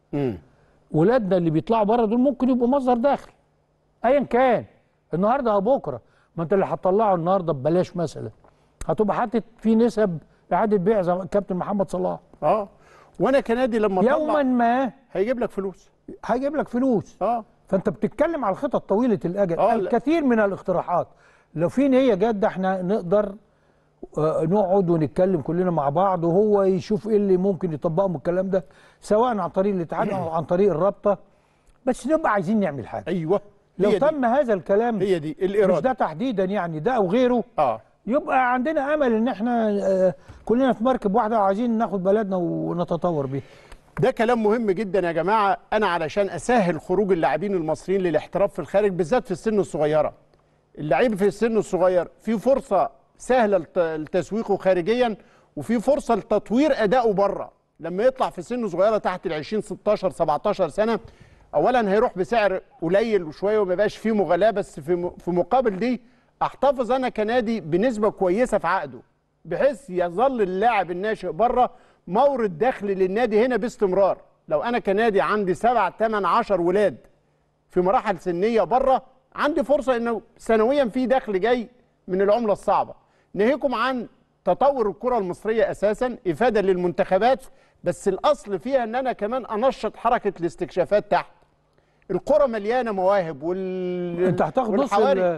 ولادنا اللي بيطلعوا بره دول ممكن يبقوا مصدر دخل ايا كان النهارده او بكره. ما انت اللي هتطلعه النهارده ببلاش مثلا هتبقى حاطط فيه نسب اعاده بيع زي كابتن محمد صلاح. وانا كنادي لما اطلع يوما ما هيجيب لك فلوس، هيجيب لك فلوس. فانت بتتكلم على الخطط طويله الاجل. الكثير من الاقتراحات لو في نيه جاده احنا نقدر نقعد ونتكلم كلنا مع بعض، وهو يشوف ايه اللي ممكن يطبقه من الكلام ده، سواء عن طريق الاتحاد او عن طريق الرابطه، بس نبقى عايزين نعمل حاجه. ايوه لو تم هذا الكلام، هي دي الاراده، مش ده تحديدا يعني، ده او غيره. يبقى عندنا امل ان احنا كلنا في مركب واحده وعايزين ناخد بلدنا ونتطور بيه. ده كلام مهم جدا يا جماعه. انا علشان اسهل خروج اللاعبين المصريين للاحتراف في الخارج بالذات في السن الصغيره، اللعيب في السن الصغير في فرصه سهله لتسويقه خارجيا، وفي فرصه لتطوير ادائه بره. لما يطلع في سن صغيره تحت ال 20 16 17 سنه، اولا هيروح بسعر قليل وشويه وما يبقاش فيه مغالاه، بس في مقابل دي احتفظ انا كنادي بنسبه كويسه في عقده، بحيث يظل اللاعب الناشئ بره مورد دخل للنادي هنا باستمرار. لو انا كنادي عندي 7 8 10 ولاد في مراحل سنيه بره، عندي فرصه انه سنويا في دخل جاي من العمله الصعبه. ناهيكم عن تطور الكره المصريه اساسا افاده للمنتخبات، بس الاصل فيها ان انا كمان انشط حركه الاستكشافات تحت. الكره مليانه مواهب انت هتاخد نص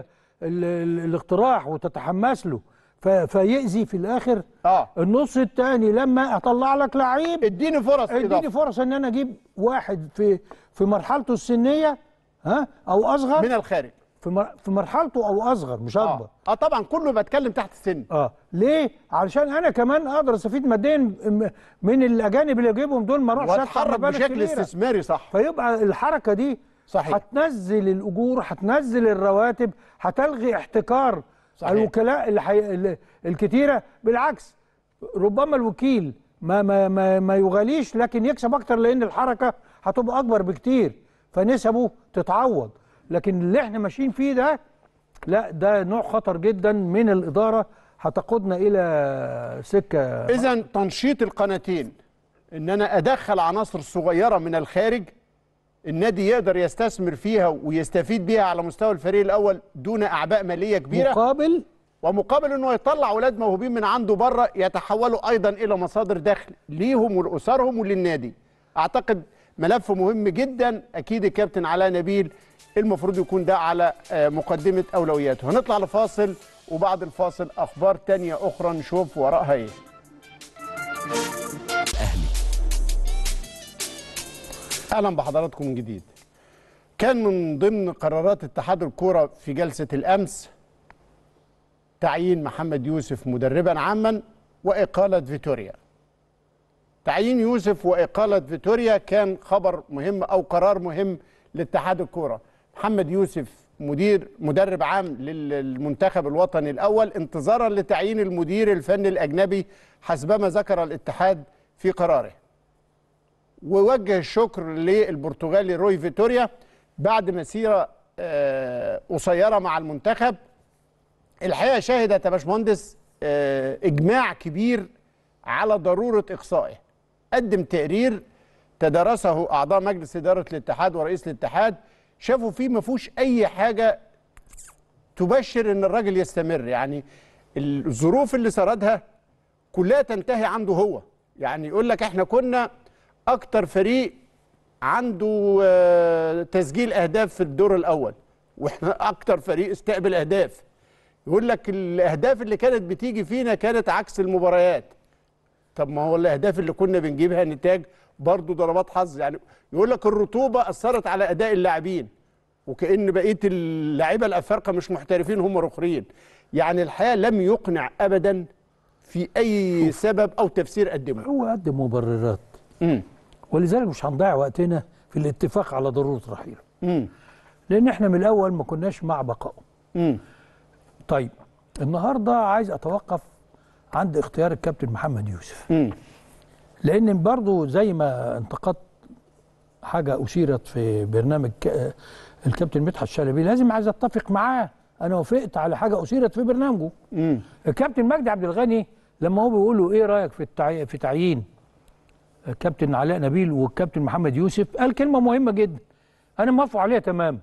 الاقتراح وتتحمس له فيأذي في الاخر. النص الثاني لما اطلع لك لعيب اديني فرص، اديني فرص ان انا اجيب واحد في مرحلته السنيه او اصغر من الخارج، في مرحلته او اصغر مش اكبر. طبعا كله بتكلم تحت السن. ليه؟ علشان انا كمان اقدر استفيد ماديا من الاجانب اللي اجيبهم دول، ما اروحش واتحرك بشكل استثماري. صح. فيبقى الحركه دي صحيح. هتنزل الاجور، هتنزل الرواتب، هتلغي احتكار صحيح. الوكلاء الكتيره. بالعكس ربما الوكيل ما يغاليش لكن يكسب اكتر، لان الحركه هتبقى اكبر بكتير فنسبه تتعوض. لكن اللي احنا ماشيين فيه ده لا، ده نوع خطر جدا من الاداره هتقودنا الى سكه. اذا تنشيط القناتين، ان انا ادخل عناصر صغيره من الخارج النادي يقدر يستثمر فيها ويستفيد بيها على مستوى الفريق الاول دون اعباء ماليه كبيره، ومقابل انه يطلع اولاد موهوبين من عنده بره يتحولوا ايضا الى مصادر دخل ليهم ولاسرهم وللنادي. اعتقد ملف مهم جدا. اكيد الكابتن علاء نبيل المفروض يكون ده على مقدمه اولوياته. هنطلع لفاصل وبعد الفاصل اخبار تانية اخرى نشوف وراءها ايه. اهلا بحضراتكم من جديد. كان من ضمن قرارات اتحاد الكوره في جلسه الامس تعيين محمد يوسف مدربا عاما واقاله فيتوريا. تعيين يوسف واقاله فيتوريا كان خبر مهم او قرار مهم لاتحاد الكوره. محمد يوسف مدرب عام للمنتخب الوطني الاول انتظارا لتعيين المدير الفني الاجنبي حسبما ذكر الاتحاد في قراره. ووجه الشكر للبرتغالي روي فيتوريا بعد مسيره قصيره مع المنتخب. الحقيقه شهدت يا باشمهندس اجماع كبير على ضروره اقصائه. قدم تقرير تدرسه اعضاء مجلس اداره الاتحاد ورئيس الاتحاد، شافوا فيه ما فيهوش اي حاجه تبشر ان الراجل يستمر. يعني الظروف اللي سردها كلها تنتهي عنده هو. يعني يقول لك احنا كنا اكتر فريق عنده تسجيل اهداف في الدور الاول، واحنا اكتر فريق استقبل اهداف. يقول لك الاهداف اللي كانت بتيجي فينا كانت عكس المباريات. طب ما هو الاهداف اللي كنا بنجيبها نتاج برضه ضربات حظ. يعني يقول لك الرطوبه اثرت على اداء اللاعبين، وكأن بقيه اللاعيبه الافارقه مش محترفين هم رخرين. يعني الحقيقه لم يقنع ابدا في اي سبب او تفسير قدمه. هو قدم مبررات. ولذلك مش هنضيع وقتنا في الاتفاق على ضروره رحيله. لان احنا من الاول ما كناش مع بقائه. طيب النهارده عايز اتوقف عند اختيار الكابتن محمد يوسف. لان برضه زي ما انتقدت حاجه اشيرت في برنامج الكابتن مدحت شلبي، لازم عايز اتفق معاه. انا وافقت على حاجه اشيرت في برنامجه. الكابتن مجدي عبد الغني لما هو بيقول له ايه رايك في تعيين الكابتن علاء نبيل والكابتن محمد يوسف، قال كلمه مهمه جدا انا موافق عليها تمام.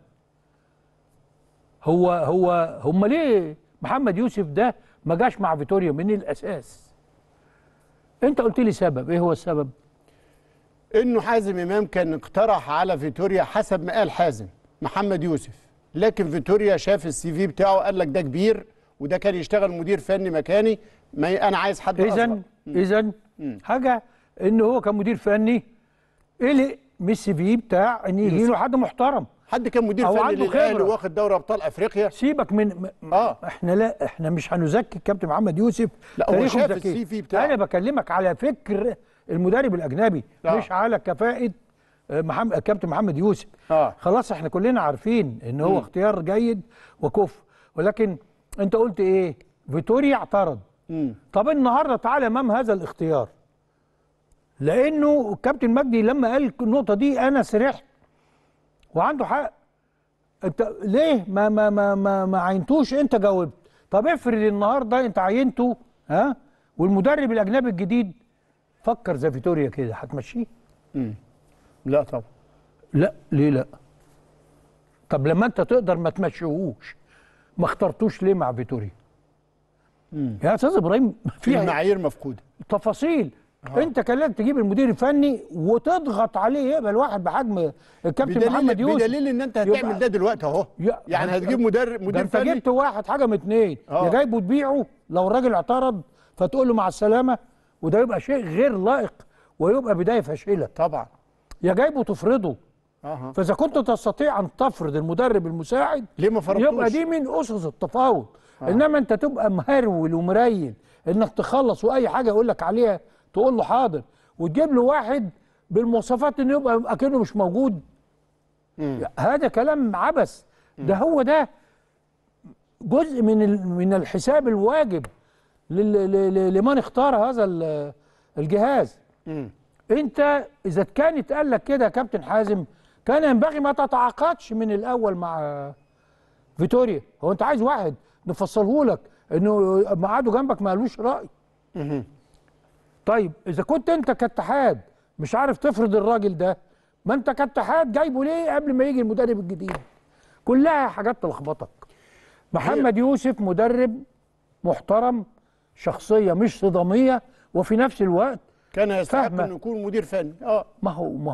هم ليه محمد يوسف ده ما جاش مع فيتوريا من الاساس؟ انت قلت لي سبب، ايه هو السبب؟ انه حازم امام كان اقترح على فيتوريا حسب ما قال حازم محمد يوسف، لكن فيتوريا شاف السي في بتاعه قال لك ده كبير وده كان يشتغل مدير فني مكاني، ما انا عايز حد اصغر. اذا حاجه ان هو كان مدير فني قلق من السي في بتاع ان يجي له حد محترم، حد كان مدير فني للاهلي واخد دوري ابطال افريقيا. سيبك من احنا مش هنزكي الكابتن محمد يوسف، لا هو شاف السي في بتاعه. انا بكلمك على فكر المدرب الاجنبي مش على كفاءه الكابتن محمد يوسف. خلاص احنا كلنا عارفين ان هو اختيار جيد وكفء، ولكن انت قلت ايه؟ فيتوريا اعترض. طب النهارده تعالى امام هذا الاختيار، لانه الكابتن مجدي لما قال النقطه دي انا سرحت وعنده حق. انت ليه ما عينتوش؟ انت جاوبت. طب افرض النهارده انت عينته والمدرب الاجنبي الجديد فكر زي فيتوريا كده، هتمشيه؟ لا طبعا. لا ليه لا؟ طب لما انت تقدر ما تمشيهوش ما اخترتوش ليه مع فيتوريا؟ يا استاذ ابراهيم في المعايير مفقوده، تفاصيل. انت كان لازم تجيب المدير الفني وتضغط عليه يقبل واحد بحجم الكابتن محمد يوسف. بدليل ان انت هتعمل ده دلوقتي اهو. يعني هتجيب مدير فني. انت جبت واحد حاجه من اتنين، يا جايبه تبيعه لو الراجل اعترض فتقول له مع السلامه، وده يبقى شيء غير لائق ويبقى بدايه فاشله طبعا. يا جايبه تفرضه. فاذا كنت تستطيع ان تفرض المدرب المساعد ليه ما فرضتوش؟ يبقى دي من اسس التفاوض. انما انت تبقى مهرول ومريل انك تخلص واي حاجه يقول لك عليها تقول له حاضر، وتجيب له واحد بالمواصفات انه يبقى اكنه مش موجود. هذا كلام عبث. ده جزء من الحساب الواجب لمن اختار هذا الجهاز. انت اذا كان اتقال لك كده يا كابتن حازم كان ينبغي ما تتعاقدش من الاول مع فيتوريا. هو انت عايز واحد نفصله لك انه مقعده جنبك ما قالوش راي. طيب اذا كنت انت كاتحاد مش عارف تفرض الراجل ده، ما انت كاتحاد جايبه ليه قبل ما يجي المدرب الجديد؟ كلها حاجات تلخبطك. محمد يوسف مدرب محترم، شخصيه مش صداميه، وفي نفس الوقت كان يستحق انه يكون مدير فني. ما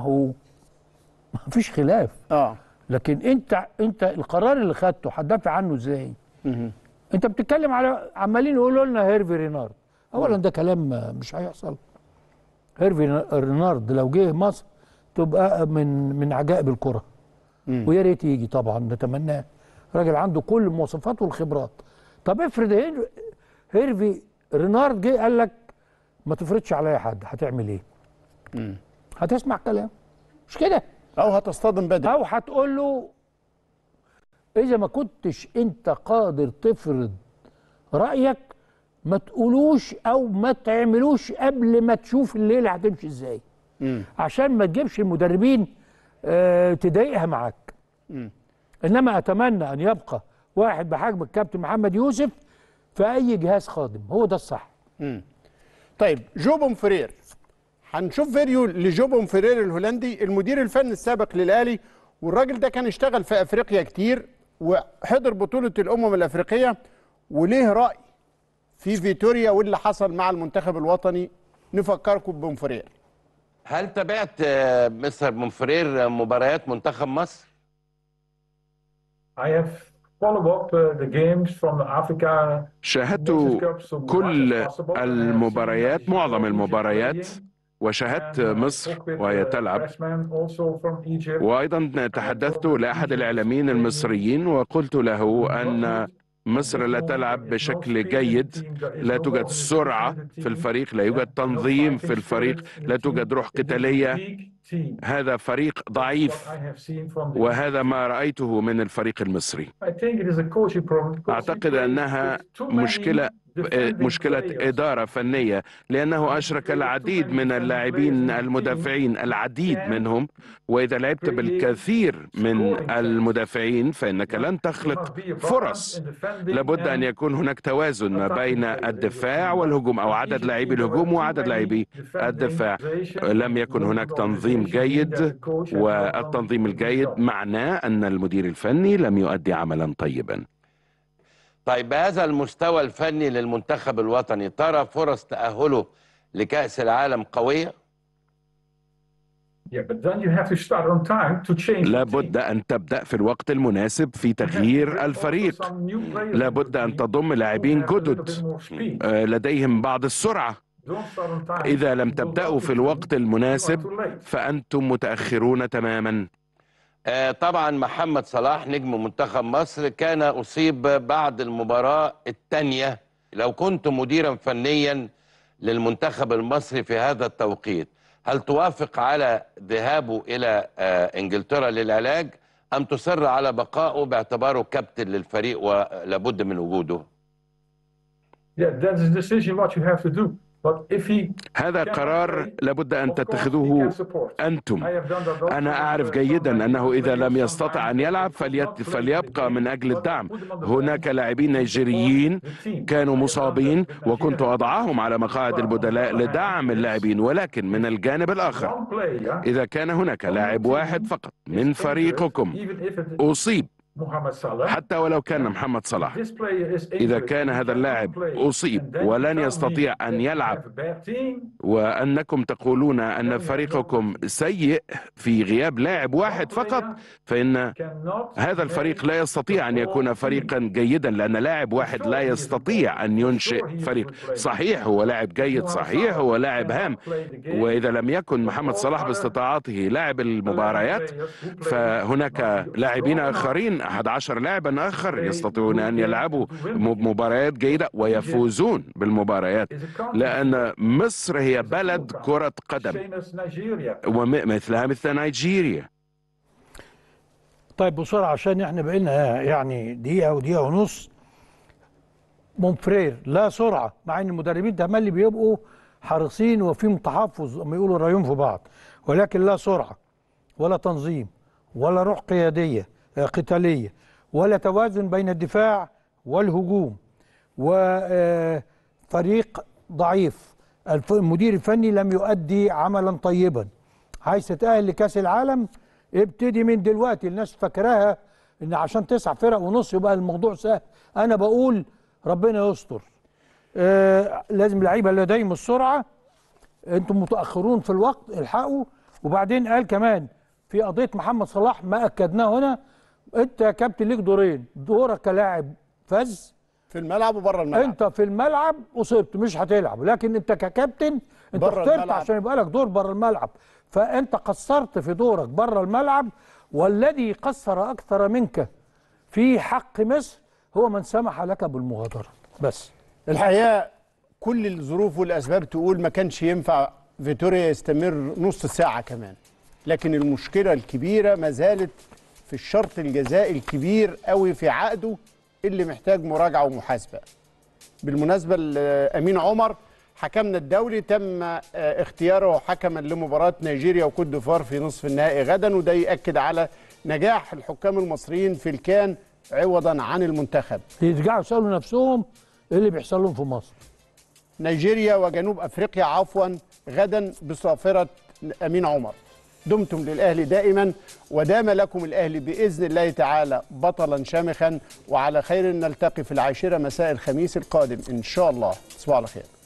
فيش خلاف. لكن انت القرار اللي خدته هتدافع عنه ازاي؟ انت بتتكلم على عمالين يقولوا لنا هيرفي رينارد. اولا ده كلام مش هيحصل. هيرفي رينارد لو جه مصر تبقى من عجائب الكره، ويا ريت يجي طبعا، نتمناه. راجل عنده كل المواصفات والخبرات. طب افرض هيرفي رينارد جه قال لك ما تفرضش عليا حد، هتعمل ايه؟ هتسمع كلام؟ مش كده؟ او هتصطدم بدري، او هتقول له اذا ما كنتش انت قادر تفرض رايك ما تقولوش او ما تعملوش قبل ما تشوف الليله هتمشي ازاي، عشان ما تجيبش المدربين تضايقها معاك. انما اتمنى ان يبقى واحد بحجم الكابتن محمد يوسف في اي جهاز خادم، هو ده الصح. طيب جو بومفرير، هنشوف فيديو لجو بومفرير الهولندي المدير الفني السابق للاهلي، والراجل ده كان اشتغل في افريقيا كتير وحضر بطوله الامم الافريقيه وليه راي في فيتوريا واللي حصل مع المنتخب الوطني. نفكركم ببومفرير. هل تابعت مستر بومفرير مباريات منتخب مصر؟ شاهدت كل المباريات، معظم المباريات، وشاهدت مصر وهي تلعب، وأيضا تحدثت لأحد الإعلاميين المصريين وقلت له أن مصر لا تلعب بشكل جيد، لا توجد سرعة في الفريق، لا يوجد تنظيم في الفريق، لا توجد روح قتالية. هذا فريق ضعيف، وهذا ما رأيته من الفريق المصري. أعتقد أنها مشكلة إدارة فنية، لأنه أشرك العديد من اللاعبين المدافعين، العديد منهم، وإذا لعبت بالكثير من المدافعين فإنك لن تخلق فرص. لابد أن يكون هناك توازن ما بين الدفاع والهجوم، أو عدد لاعبي الهجوم وعدد لاعبي الدفاع. لم يكن هناك تنظيم جيد، والتنظيم الجيد معناه أن المدير الفني لم يؤدي عملا طيبا. طيب بهذا المستوى الفني للمنتخب الوطني ترى فرص تأهله لكأس العالم قوية؟ لابد أن تبدأ في الوقت المناسب في تغيير الفريق. لابد أن تضم لاعبين جدد لديهم بعض السرعة. إذا لم تبدأوا في الوقت المناسب فأنتم متأخرون تماما. طبعا محمد صلاح نجم منتخب مصر كان أصيب بعد المباراة الثانية. لو كنت مديرا فنيا للمنتخب المصري في هذا التوقيت، هل توافق على ذهابه إلى إنجلترا للعلاج أم تصر على بقائه باعتباره كابتن للفريق ولابد من وجوده؟ هذا قرار لابد أن تتخذوه أنتم. أنا أعرف جيدا أنه إذا لم يستطع أن يلعب فليبقى من أجل الدعم. هناك لاعبين نيجيريين كانوا مصابين وكنت أضعهم على مقاعد البدلاء لدعم اللاعبين، ولكن من الجانب الآخر إذا كان هناك لاعب واحد فقط من فريقكم أصيب، حتى ولو كان محمد صلاح، إذا كان هذا اللاعب أصيب ولن يستطيع أن يلعب، وأنكم تقولون أن فريقكم سيء في غياب لاعب واحد فقط، فإن هذا الفريق لا يستطيع أن يكون فريقا جيدا، لأن لاعب واحد لا يستطيع أن ينشئ فريق. صحيح هو لاعب جيد، صحيح هو لاعب هام، وإذا لم يكن محمد صلاح باستطاعته لاعب المباريات فهناك لاعبين آخرين، 11 لاعبا آخر يستطيعون أن يلعبوا مباريات جيدة ويفوزون بالمباريات، لأن مصر هي بلد كرة قدم ومثلها مثل نيجيريا. طيب بسرعة عشان احنا بقينا يعني دقيقة ودقيقة ونص. بومفرير لا سرعة، مع ان المدربين تملي بيبقوا حريصين وفيهم تحفظ لما يقولوا رأيهم في بعض، ولكن لا سرعة ولا تنظيم ولا روح قيادية قتالية ولا توازن بين الدفاع والهجوم، وفريق ضعيف. المدير الفني لم يؤدي عملا طيبا. عايز تتأهل لكأس العالم ابتدي من دلوقتي. الناس فاكراها ان عشان 9 فرق ونص يبقى الموضوع سهل. انا بقول ربنا يستر. لازم لعيبه لديهم السرعه. انتم متاخرون في الوقت، الحقوا. وبعدين قال كمان في قضيه محمد صلاح ما اكدناه هنا، انت يا كابتن ليك دورين، دورك كلاعب فز في الملعب وبره الملعب. انت في الملعب اصبت مش هتلعب، لكن انت ككابتن انت اخترت عشان يبقى لك دور بره الملعب، فانت قصرت في دورك بره الملعب. والذي قصر اكثر منك في حق مصر هو من سمح لك بالمغادره. بس الحقيقه كل الظروف والاسباب تقول ما كانش ينفع فيتوريا يستمر نص ساعه كمان. لكن المشكله الكبيره ما زالت في الشرط الجزائي الكبير قوي في عقده اللي محتاج مراجعه ومحاسبه. بالمناسبه امين عمر حكمنا الدولي تم اختياره حكما لمباراه نيجيريا وكوت ديفوار في نصف النهائي غدا، وده يؤكد على نجاح الحكام المصريين في الكان عوضا عن المنتخب. يرجعوا يسالوا نفسهم ايه اللي بيحصل لهم في مصر. نيجيريا وجنوب افريقيا عفوا غدا بصافره امين عمر. دمتم للاهلي دائما، ودام لكم الاهلي باذن الله تعالى بطلا شامخا، وعلى خير نلتقي في 10 مساء الخميس القادم ان شاء الله. تصبحوا على خير.